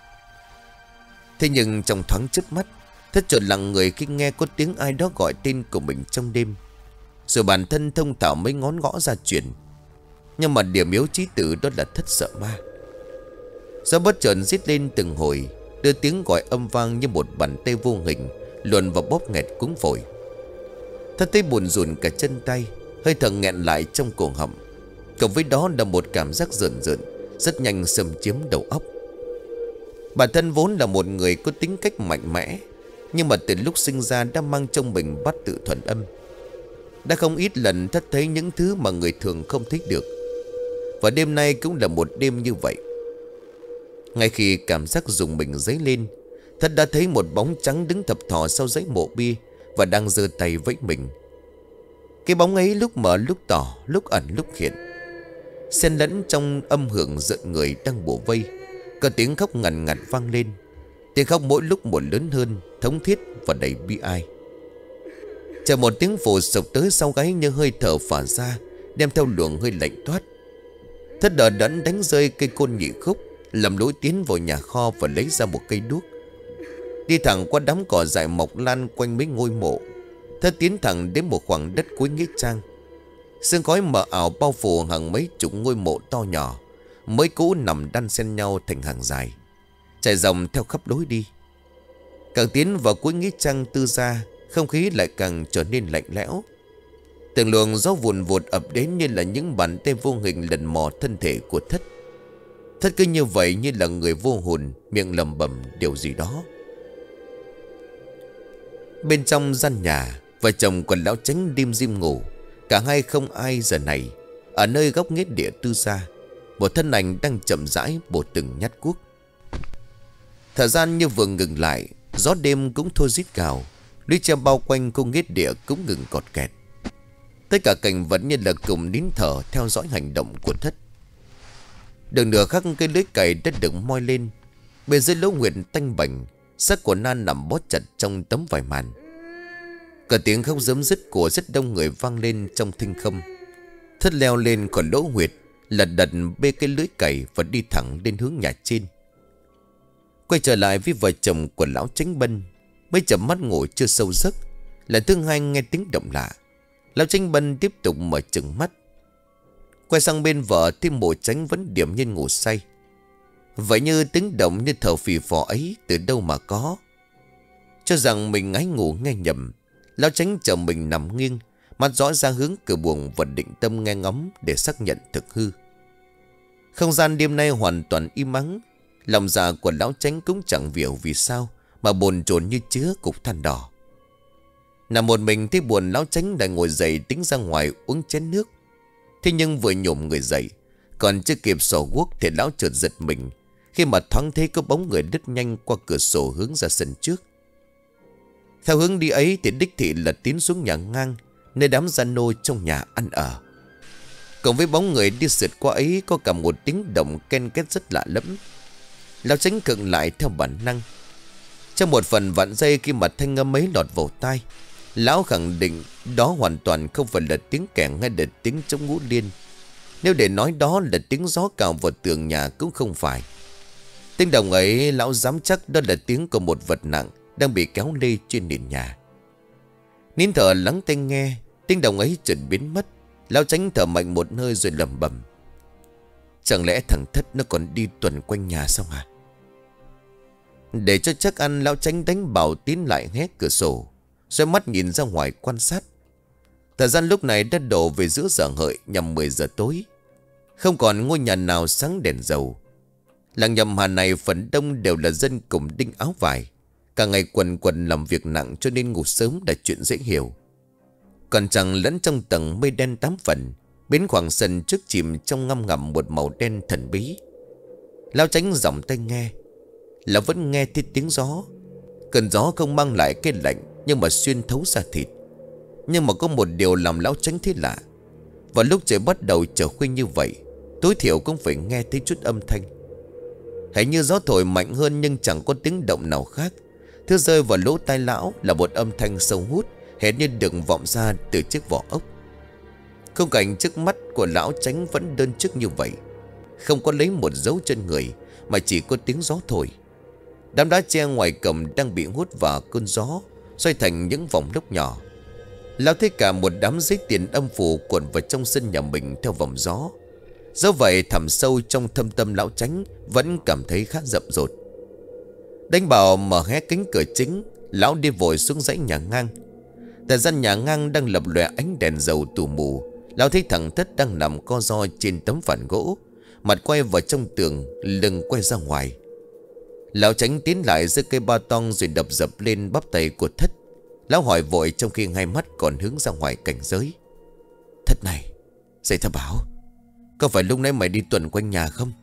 Thế nhưng trong thoáng chớp mắt, Thất chợt lặng người khi nghe có tiếng ai đó gọi tên của mình trong đêm. Rồi bản thân thông thạo mấy ngón gõ ra chuyện. Nhưng mà điểm yếu chí tử đó là Thất sợ ma. Gió bất chợt rít lên từng hồi, đưa tiếng gọi âm vang như một bàn tay vô hình luồn vào bóp nghẹt cuống phổi. Thất thấy buồn rùn cả chân tay, hơi thở nghẹn lại trong cổ họng. Cộng với đó là một cảm giác rợn rợn, rất nhanh xâm chiếm đầu óc. Bản thân vốn là một người có tính cách mạnh mẽ, nhưng mà từ lúc sinh ra đã mang trong mình bát tự thuần âm. Đã không ít lần Thất thấy những thứ mà người thường không thấy được. Và đêm nay cũng là một đêm như vậy. Ngay khi cảm giác rùng mình dấy lên, Thất đã thấy một bóng trắng đứng thập thò sau dãy mộ bia và đang giơ tay vẫy mình. Cái bóng ấy lúc mở lúc tỏ, lúc ẩn lúc hiện, xen lẫn trong âm hưởng rợn người đang bủa vây. Có tiếng khóc ngằn ngặt vang lên. Tiếng khóc mỗi lúc một lớn hơn, thống thiết và đầy bi ai. Chờ một tiếng phù sụp tới sau gáy như hơi thở phả ra, đem theo luồng hơi lạnh toát. Thất đờ đẫn đánh rơi cây côn nhị khúc, lầm lối tiến vào nhà kho và lấy ra một cây đuốc. Đi thẳng qua đám cỏ dại mọc lan quanh mấy ngôi mộ, Thất tiến thẳng đến một khoảng đất cuối nghĩa trang. Sương khói mờ ảo bao phủ hàng mấy chục ngôi mộ to nhỏ, mới cũ nằm đan xen nhau thành hàng dài, trải dòng theo khắp lối đi. Càng tiến vào cuối nghĩa trang Tư gia, không khí lại càng trở nên lạnh lẽo. Từng luồng gió vùn vụt ập đến như là những bàn tay vô hình lần mò thân thể của Thất. Thất cứ như vậy, như là người vô hồn, miệng lẩm bẩm điều gì đó. Bên trong gian nhà, vợ chồng còn lão Chánh đêm dim ngủ. Cả hai không ai giờ này. Ở nơi góc nghĩa địa Tư gia, một thân ảnh đang chậm rãi bổ từng nhát cuốc. Thời gian như vừa ngừng lại, gió đêm cũng thôi rít gào, lũy tre bao quanh khu nghĩa địa cũng ngừng cọt kẹt. Tất cả cảnh vật như là cùng nín thở theo dõi hành động của Thất. Đường nửa khắc cây lưới cày đã được moi lên. Bên dưới lỗ huyệt tanh bành, xác của Nan nằm bó chặt trong tấm vải màn. Cả tiếng khóc rớm rứt của rất đông người vang lên trong thinh không. Thất leo lên khỏi lỗ huyệt, lật đật bê cái lưới cày và đi thẳng lên hướng nhà trên. Quay trở lại với vợ chồng của lão Chánh Bân, bây chậm mắt ngủ chưa sâu giấc, lần thứ hai nghe tiếng động lạ. Lão Chánh Bân tiếp tục mở chừng mắt. Quay sang bên vợ thì Mộ Chánh vẫn điềm nhiên ngủ say. Vậy như tiếng động như thở phì phò ấy từ đâu mà có. Cho rằng mình ngái ngủ nghe nhầm, lão Chánh chờ mình nằm nghiêng, mắt dõi ra hướng cửa buồng và định tâm nghe ngóng để xác nhận thực hư. Không gian đêm nay hoàn toàn im ắng. Lòng dạ của lão Chánh cũng chẳng hiểu vì sao mà bồn chồn như chứa cục than đỏ. Nằm một mình thấy buồn, lão Chánh đã ngồi dậy tính ra ngoài uống chén nước. Thế nhưng vừa nhổm người dậy, còn chưa kịp xỏ guốc thì lão chợt giật mình khi mà thoáng thấy có bóng người đứt nhanh qua cửa sổ hướng ra sân trước. Theo hướng đi ấy thì đích thị là tiến xuống nhà ngang, nơi đám gia nô trong nhà ăn ở. Cộng với bóng người đi sượt qua ấy có cả một tiếng động ken két rất lạ lẫm. Lão Chánh khựng lại theo bản năng. Trong một phần vạn giây khi mà thanh âm ấy lọt vào tai, lão khẳng định đó hoàn toàn không phải là tiếng kèn hay là tiếng trống ngũ liên. Nếu để nói đó là tiếng gió cào vào tường nhà cũng không phải. Tiếng động ấy lão dám chắc đó là tiếng của một vật nặng đang bị kéo lê trên nền nhà. Nín thở lắng tai nghe, tiếng động ấy chợt biến mất. Lão Chánh thở mạnh một hơi rồi lẩm bẩm: chẳng lẽ thằng Thất nó còn đi tuần quanh nhà sao hả? Để cho chắc ăn, lão Chánh đánh bảo tiến lại hé cửa sổ, rồi mắt nhìn ra ngoài quan sát. Thời gian lúc này đã đổ về giữa giờ hợi nhằm mười giờ tối. Không còn ngôi nhà nào sáng đèn dầu. Làng Nhậm Hà này phần đông đều là dân cùng đinh áo vải. Cả ngày quần quần làm việc nặng cho nên ngủ sớm là chuyện dễ hiểu. Còn chẳng lẫn trong tầng mây đen tám phần, bến khoảng sân trước chìm trong ngăm ngầm một màu đen thần bí. Lão Chánh giọng tay nghe, lão vẫn nghe thấy tiếng gió. Cơn gió không mang lại cái lạnh, nhưng mà xuyên thấu da thịt. Nhưng mà có một điều làm lão Chánh thấy lạ. Vào lúc trời bắt đầu trở khuya như vậy, tối thiểu cũng phải nghe thấy chút âm thanh. Hãy như gió thổi mạnh hơn nhưng chẳng có tiếng động nào khác. Thứ rơi vào lỗ tai lão là một âm thanh sâu hút, hệt như được vọng ra từ chiếc vỏ ốc. Khung cảnh trước mắt của lão Chánh vẫn đơn chức như vậy. Không có lấy một dấu chân người, mà chỉ có tiếng gió thổi. Đám đá tre ngoài cầm đang bị hút vào cơn gió, xoay thành những vòng lốc nhỏ. Lão thấy cả một đám giấy tiền âm phủ cuộn vào trong sân nhà mình theo vòng gió. Do vậy thẳm sâu trong thâm tâm lão Chánh vẫn cảm thấy khá rậm rột. Đánh bảo mở hé cánh cửa chính, lão đi vội xuống dãy nhà ngang. Tại gian nhà ngang đang lập lòe ánh đèn dầu tù mù. Lão thấy thằng Thất đang nằm co ro trên tấm phản gỗ, mặt quay vào trong tường, lưng quay ra ngoài. Lão Chánh tiến lại giơ cây ba tong rồi đập dập lên bắp tay của Thất. Lão hỏi vội trong khi hai mắt còn hướng ra ngoài cảnh giới. Thất này, dậy ta bảo, có phải lúc nãy mày đi tuần quanh nhà không?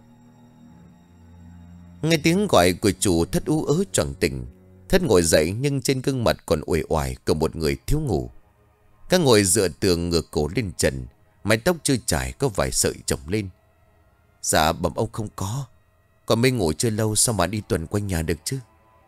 Nghe tiếng gọi của chủ, Thất ú ớ choàng tỉnh. Thất ngồi dậy nhưng trên gương mặt còn uể oải của một người thiếu ngủ. Các ngồi dựa tường ngửa cổ lên trần, mái tóc chưa trải có vài sợi chồng lên. Dạ bẩm ông không có, còn mới ngủ chưa lâu sao mà đi tuần quanh nhà được chứ?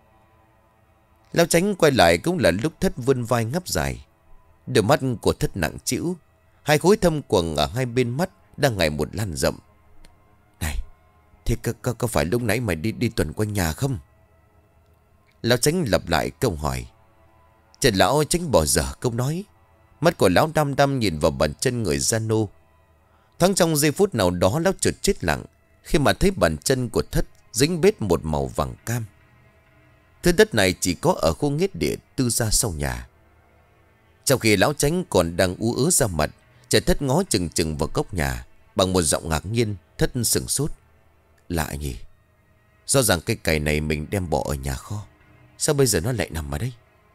Lão Chánh quay lại cũng là lúc Thất vươn vai ngáp dài. Đôi mắt của Thất nặng trĩu, hai khối thâm quầng ở hai bên mắt đang ngày một lan rộng. Này, thế có, có, có phải lúc nãy mày đi đi tuần quanh nhà không? Lão Chánh lặp lại câu hỏi. Trần lão Chánh bỏ dở câu nói. Mắt của lão đăm đăm nhìn vào bàn chân người Gia Nô. Thoáng trong giây phút nào đó lão chợt chết lặng khi mà thấy bàn chân của Thất dính bết một màu vàng cam. Thứ đất này chỉ có ở khu nghĩa địa tư gia sau nhà. Trong khi lão Chánh còn đang ú ớ ra mặt, Trời Thất ngó chừng chừng vào góc nhà. Bằng một giọng ngạc nhiên, Thất sửng sốt. Lạ nhỉ, rõ ràng cây cày này mình đem bỏ ở nhà kho, sao bây giờ nó lại nằm ở đây?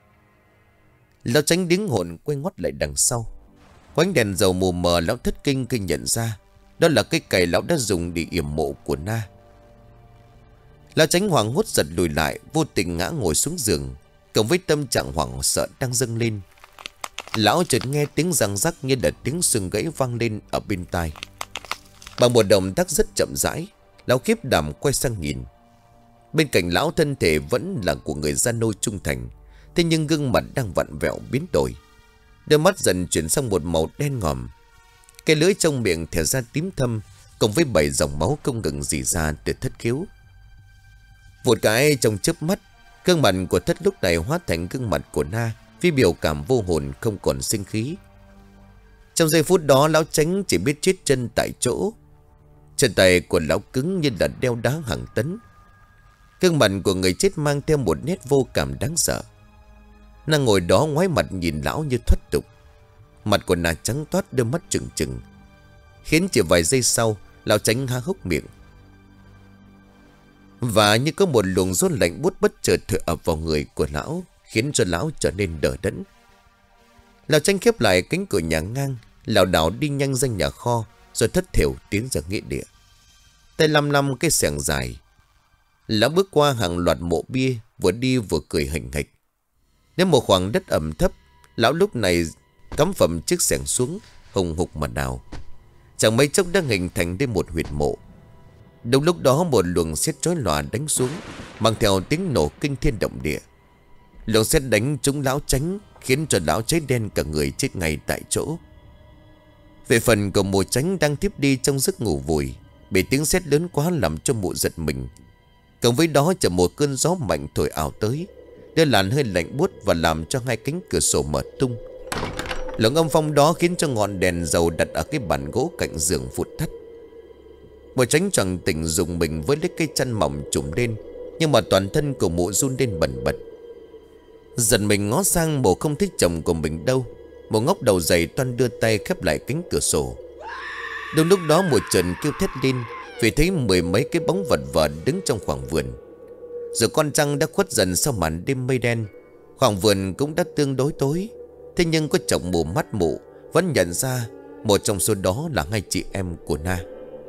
Lão Chánh đứng hồn quay ngoắt lại đằng sau. Quánh đèn dầu mù mờ, lão thất kinh kinh nhận ra đó là cây cày lão đã dùng để yểm mộ của Na. Lão Chánh hoảng hốt giật lùi lại, vô tình ngã ngồi xuống giường, cộng với tâm trạng hoảng sợ đang dâng lên. Lão chợt nghe tiếng răng rắc như là tiếng xương gãy vang lên ở bên tai. Bằng một động tác rất chậm rãi, lão khiếp đảm quay sang nhìn. Bên cạnh lão thân thể vẫn là của người Gia Nô trung thành, thế nhưng gương mặt đang vặn vẹo biến đổi. Đôi mắt dần chuyển sang một màu đen ngòm. Cái lưỡi trong miệng thẻ ra tím thâm, cùng với bảy dòng máu không ngừng rỉ ra từ Thất khiếu. Một cái trong chớp mắt, gương mặt của Thất lúc này hóa thành gương mặt của Na, với biểu cảm vô hồn không còn sinh khí. Trong giây phút đó, lão Chánh chỉ biết chết chân tại chỗ. Chân tay của lão cứng như là đeo đá hàng tấn. Gương mặt của người chết mang theo một nét vô cảm đáng sợ. Nàng ngồi đó ngoái mặt nhìn lão như thoát tục. Mặt của nàng trắng toát, đôi mắt trừng trừng, khiến chỉ vài giây sau lão Chánh há hốc miệng. Và như có một luồng gió lạnh buốt bất chợt thổi ập vào người của lão, khiến cho lão trở nên đờ đẫn. Lão Chánh khép lại cánh cửa nhà ngang, lảo đảo đi nhanh ra nhà kho, rồi thất thểu tiến ra nghĩa địa. Tay lăm lăm cái xẻng dài, lão bước qua hàng loạt mộ bia, vừa đi vừa cười hình hịch. Đến một khoảng đất ẩm thấp, lão lúc này cắm phẩm chiếc xẻng xuống, hùng hục mà đào. Chẳng mấy chốc đã hình thành đến một huyệt mộ. Đúng lúc đó một luồng sét chói lòa đánh xuống, mang theo tiếng nổ kinh thiên động địa. Luồng sét đánh trúng lão Chánh, khiến cho lão cháy đen cả người, chết ngay tại chỗ. Về phần của mụ Chánh đang tiếp đi trong giấc ngủ vùi, bị tiếng sét lớn quá làm cho mụ giật mình. Cộng với đó chợt một cơn gió mạnh thổi ảo tới, đưa làn hơi lạnh buốt và làm cho hai cánh cửa sổ mở tung. Luồng âm phong đó khiến cho ngọn đèn dầu đặt ở cái bàn gỗ cạnh giường vụt tắt. Mụ Chánh choàng tỉnh dùng mình với lấy cây chăn mỏng trùm lên, nhưng mà toàn thân của mụ run lên bần bật. Giật mình ngó sang, mụ không thích chồng của mình đâu. Mụ ngóc đầu dậy toan đưa tay khép lại cánh cửa sổ. Đúng lúc đó mụ Trần kêu thét lên, vì thấy mười mấy cái bóng vật vờ đứng trong khoảng vườn. Rồi con trăng đã khuất dần sau màn đêm mây đen. Khoảng vườn cũng đã tương đối tối. Thế nhưng có chồng mù mắt mụ vẫn nhận ra một trong số đó là hai chị em của Na.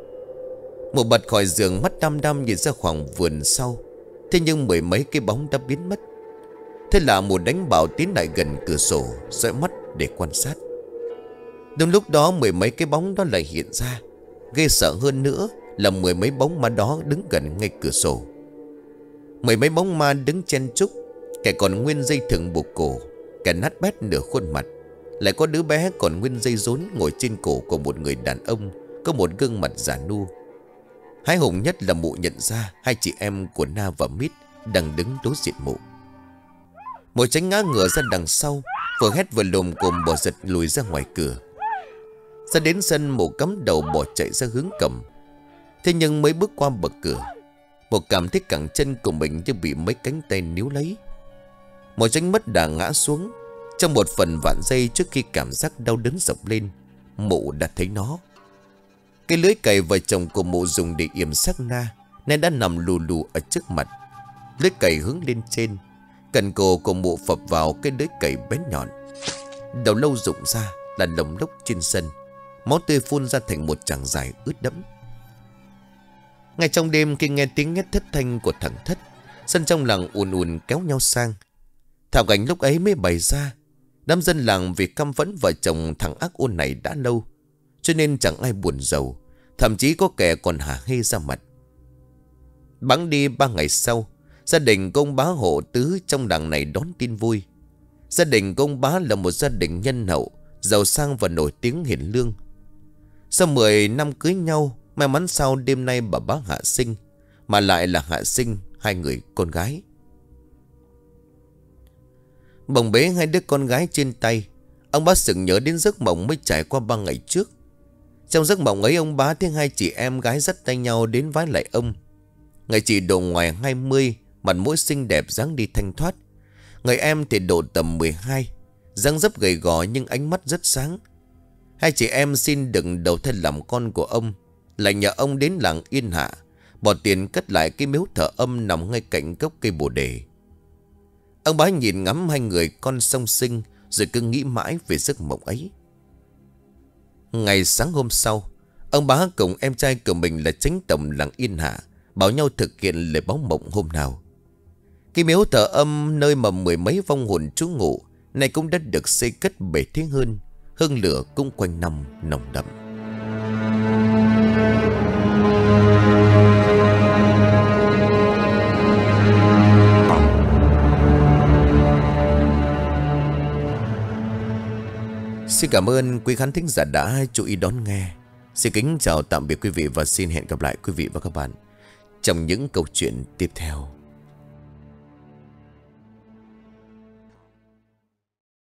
Mụ bật khỏi giường, mắt đăm đăm nhìn ra khoảng vườn sau. Thế nhưng mười mấy cái bóng đã biến mất. Thế là mụ đánh bảo tiến lại gần cửa sổ, dõi mắt để quan sát. Đúng lúc đó mười mấy cái bóng đó lại hiện ra. Ghê sợ hơn nữa là mười mấy bóng ma đó đứng gần ngay cửa sổ. Mười mấy bóng ma đứng chen chúc, kẻ còn nguyên dây thừng buộc cổ, kẻ nát bét nửa khuôn mặt. Lại có đứa bé còn nguyên dây rốn ngồi trên cổ của một người đàn ông có một gương mặt già nua. Hãi hùng nhất là mụ nhận ra hai chị em của Na và Mít đang đứng đối diện mụ. Mụ tránh ngã ngửa ra đằng sau, vừa hét vừa lồm cồm bỏ giật lùi ra ngoài cửa. Ra đến sân, mụ cắm đầu bỏ chạy ra hướng cầm. Thế nhưng mới bước qua bậc cửa, mụ cảm thấy cẳng chân của mình như bị mấy cánh tay níu lấy. Mụ tránh mất đà ngã xuống. Trong một phần vạn giây trước khi cảm giác đau đớn dập lên, mụ đã thấy nó. Cái lưới cày vợ chồng của mụ dùng để yểm xác Na nên đã nằm lù lù ở trước mặt. Lưới cày hướng lên trên, cần cổ của mụ phập vào cái lưới cày bén nhọn. Đầu lâu rụng ra là lồng lốc trên sân. Máu tươi phun ra thành một tràng dài ướt đẫm. Ngay trong đêm, khi nghe tiếng hét thất thanh của thằng Thất, dân trong làng ùn ùn kéo nhau sang. Thảo cảnh lúc ấy mới bày ra. Đám dân làng vì căm phẫn vợ chồng thằng ác ôn này đã lâu, cho nên chẳng ai buồn rầu. Thậm chí có kẻ còn hả hê ra mặt. Bẵng đi ba ngày sau, gia đình công bá Hộ Tứ trong làng này đón tin vui. Gia đình công bá là một gia đình nhân hậu, giàu sang và nổi tiếng hiền lương. Sau mười năm cưới nhau, may mắn sau đêm nay bà bá hạ sinh, mà lại là hạ sinh hai người con gái. Bồng bế hai đứa con gái trên tay, ông bá sực nhớ đến giấc mộng mới trải qua ba ngày trước. Trong giấc mộng ấy, ông bá thấy hai chị em gái dắt tay nhau đến vái lại ông. Người chị độ ngoài hai mươi, mặt mũi xinh đẹp, dáng đi thanh thoát. Người em thì độ tầm mười hai, dáng dấp gầy gò nhưng ánh mắt rất sáng. Hai chị em xin đừng đầu thai làm con của ông, lại nhờ ông đến làng Yên Hạ bỏ tiền cất lại cái miếu thờ âm nằm ngay cạnh gốc cây bồ đề. Ông bá nhìn ngắm hai người con song sinh, rồi cứ nghĩ mãi về giấc mộng ấy. Ngày sáng hôm sau, ông bá cùng em trai của mình là chánh tổng làng Yên Hạ bảo nhau thực hiện lời báo mộng hôm nào. Cái miếu thờ âm nơi mà mười mấy vong hồn trú ngụ này cũng đã được xây cất bề thế hơn, hương lửa cũng quanh năm nồng đậm. Xin cảm ơn quý khán thính giả đã chú ý đón nghe. Xin kính chào tạm biệt quý vị và xin hẹn gặp lại quý vị và các bạn trong những câu chuyện tiếp theo.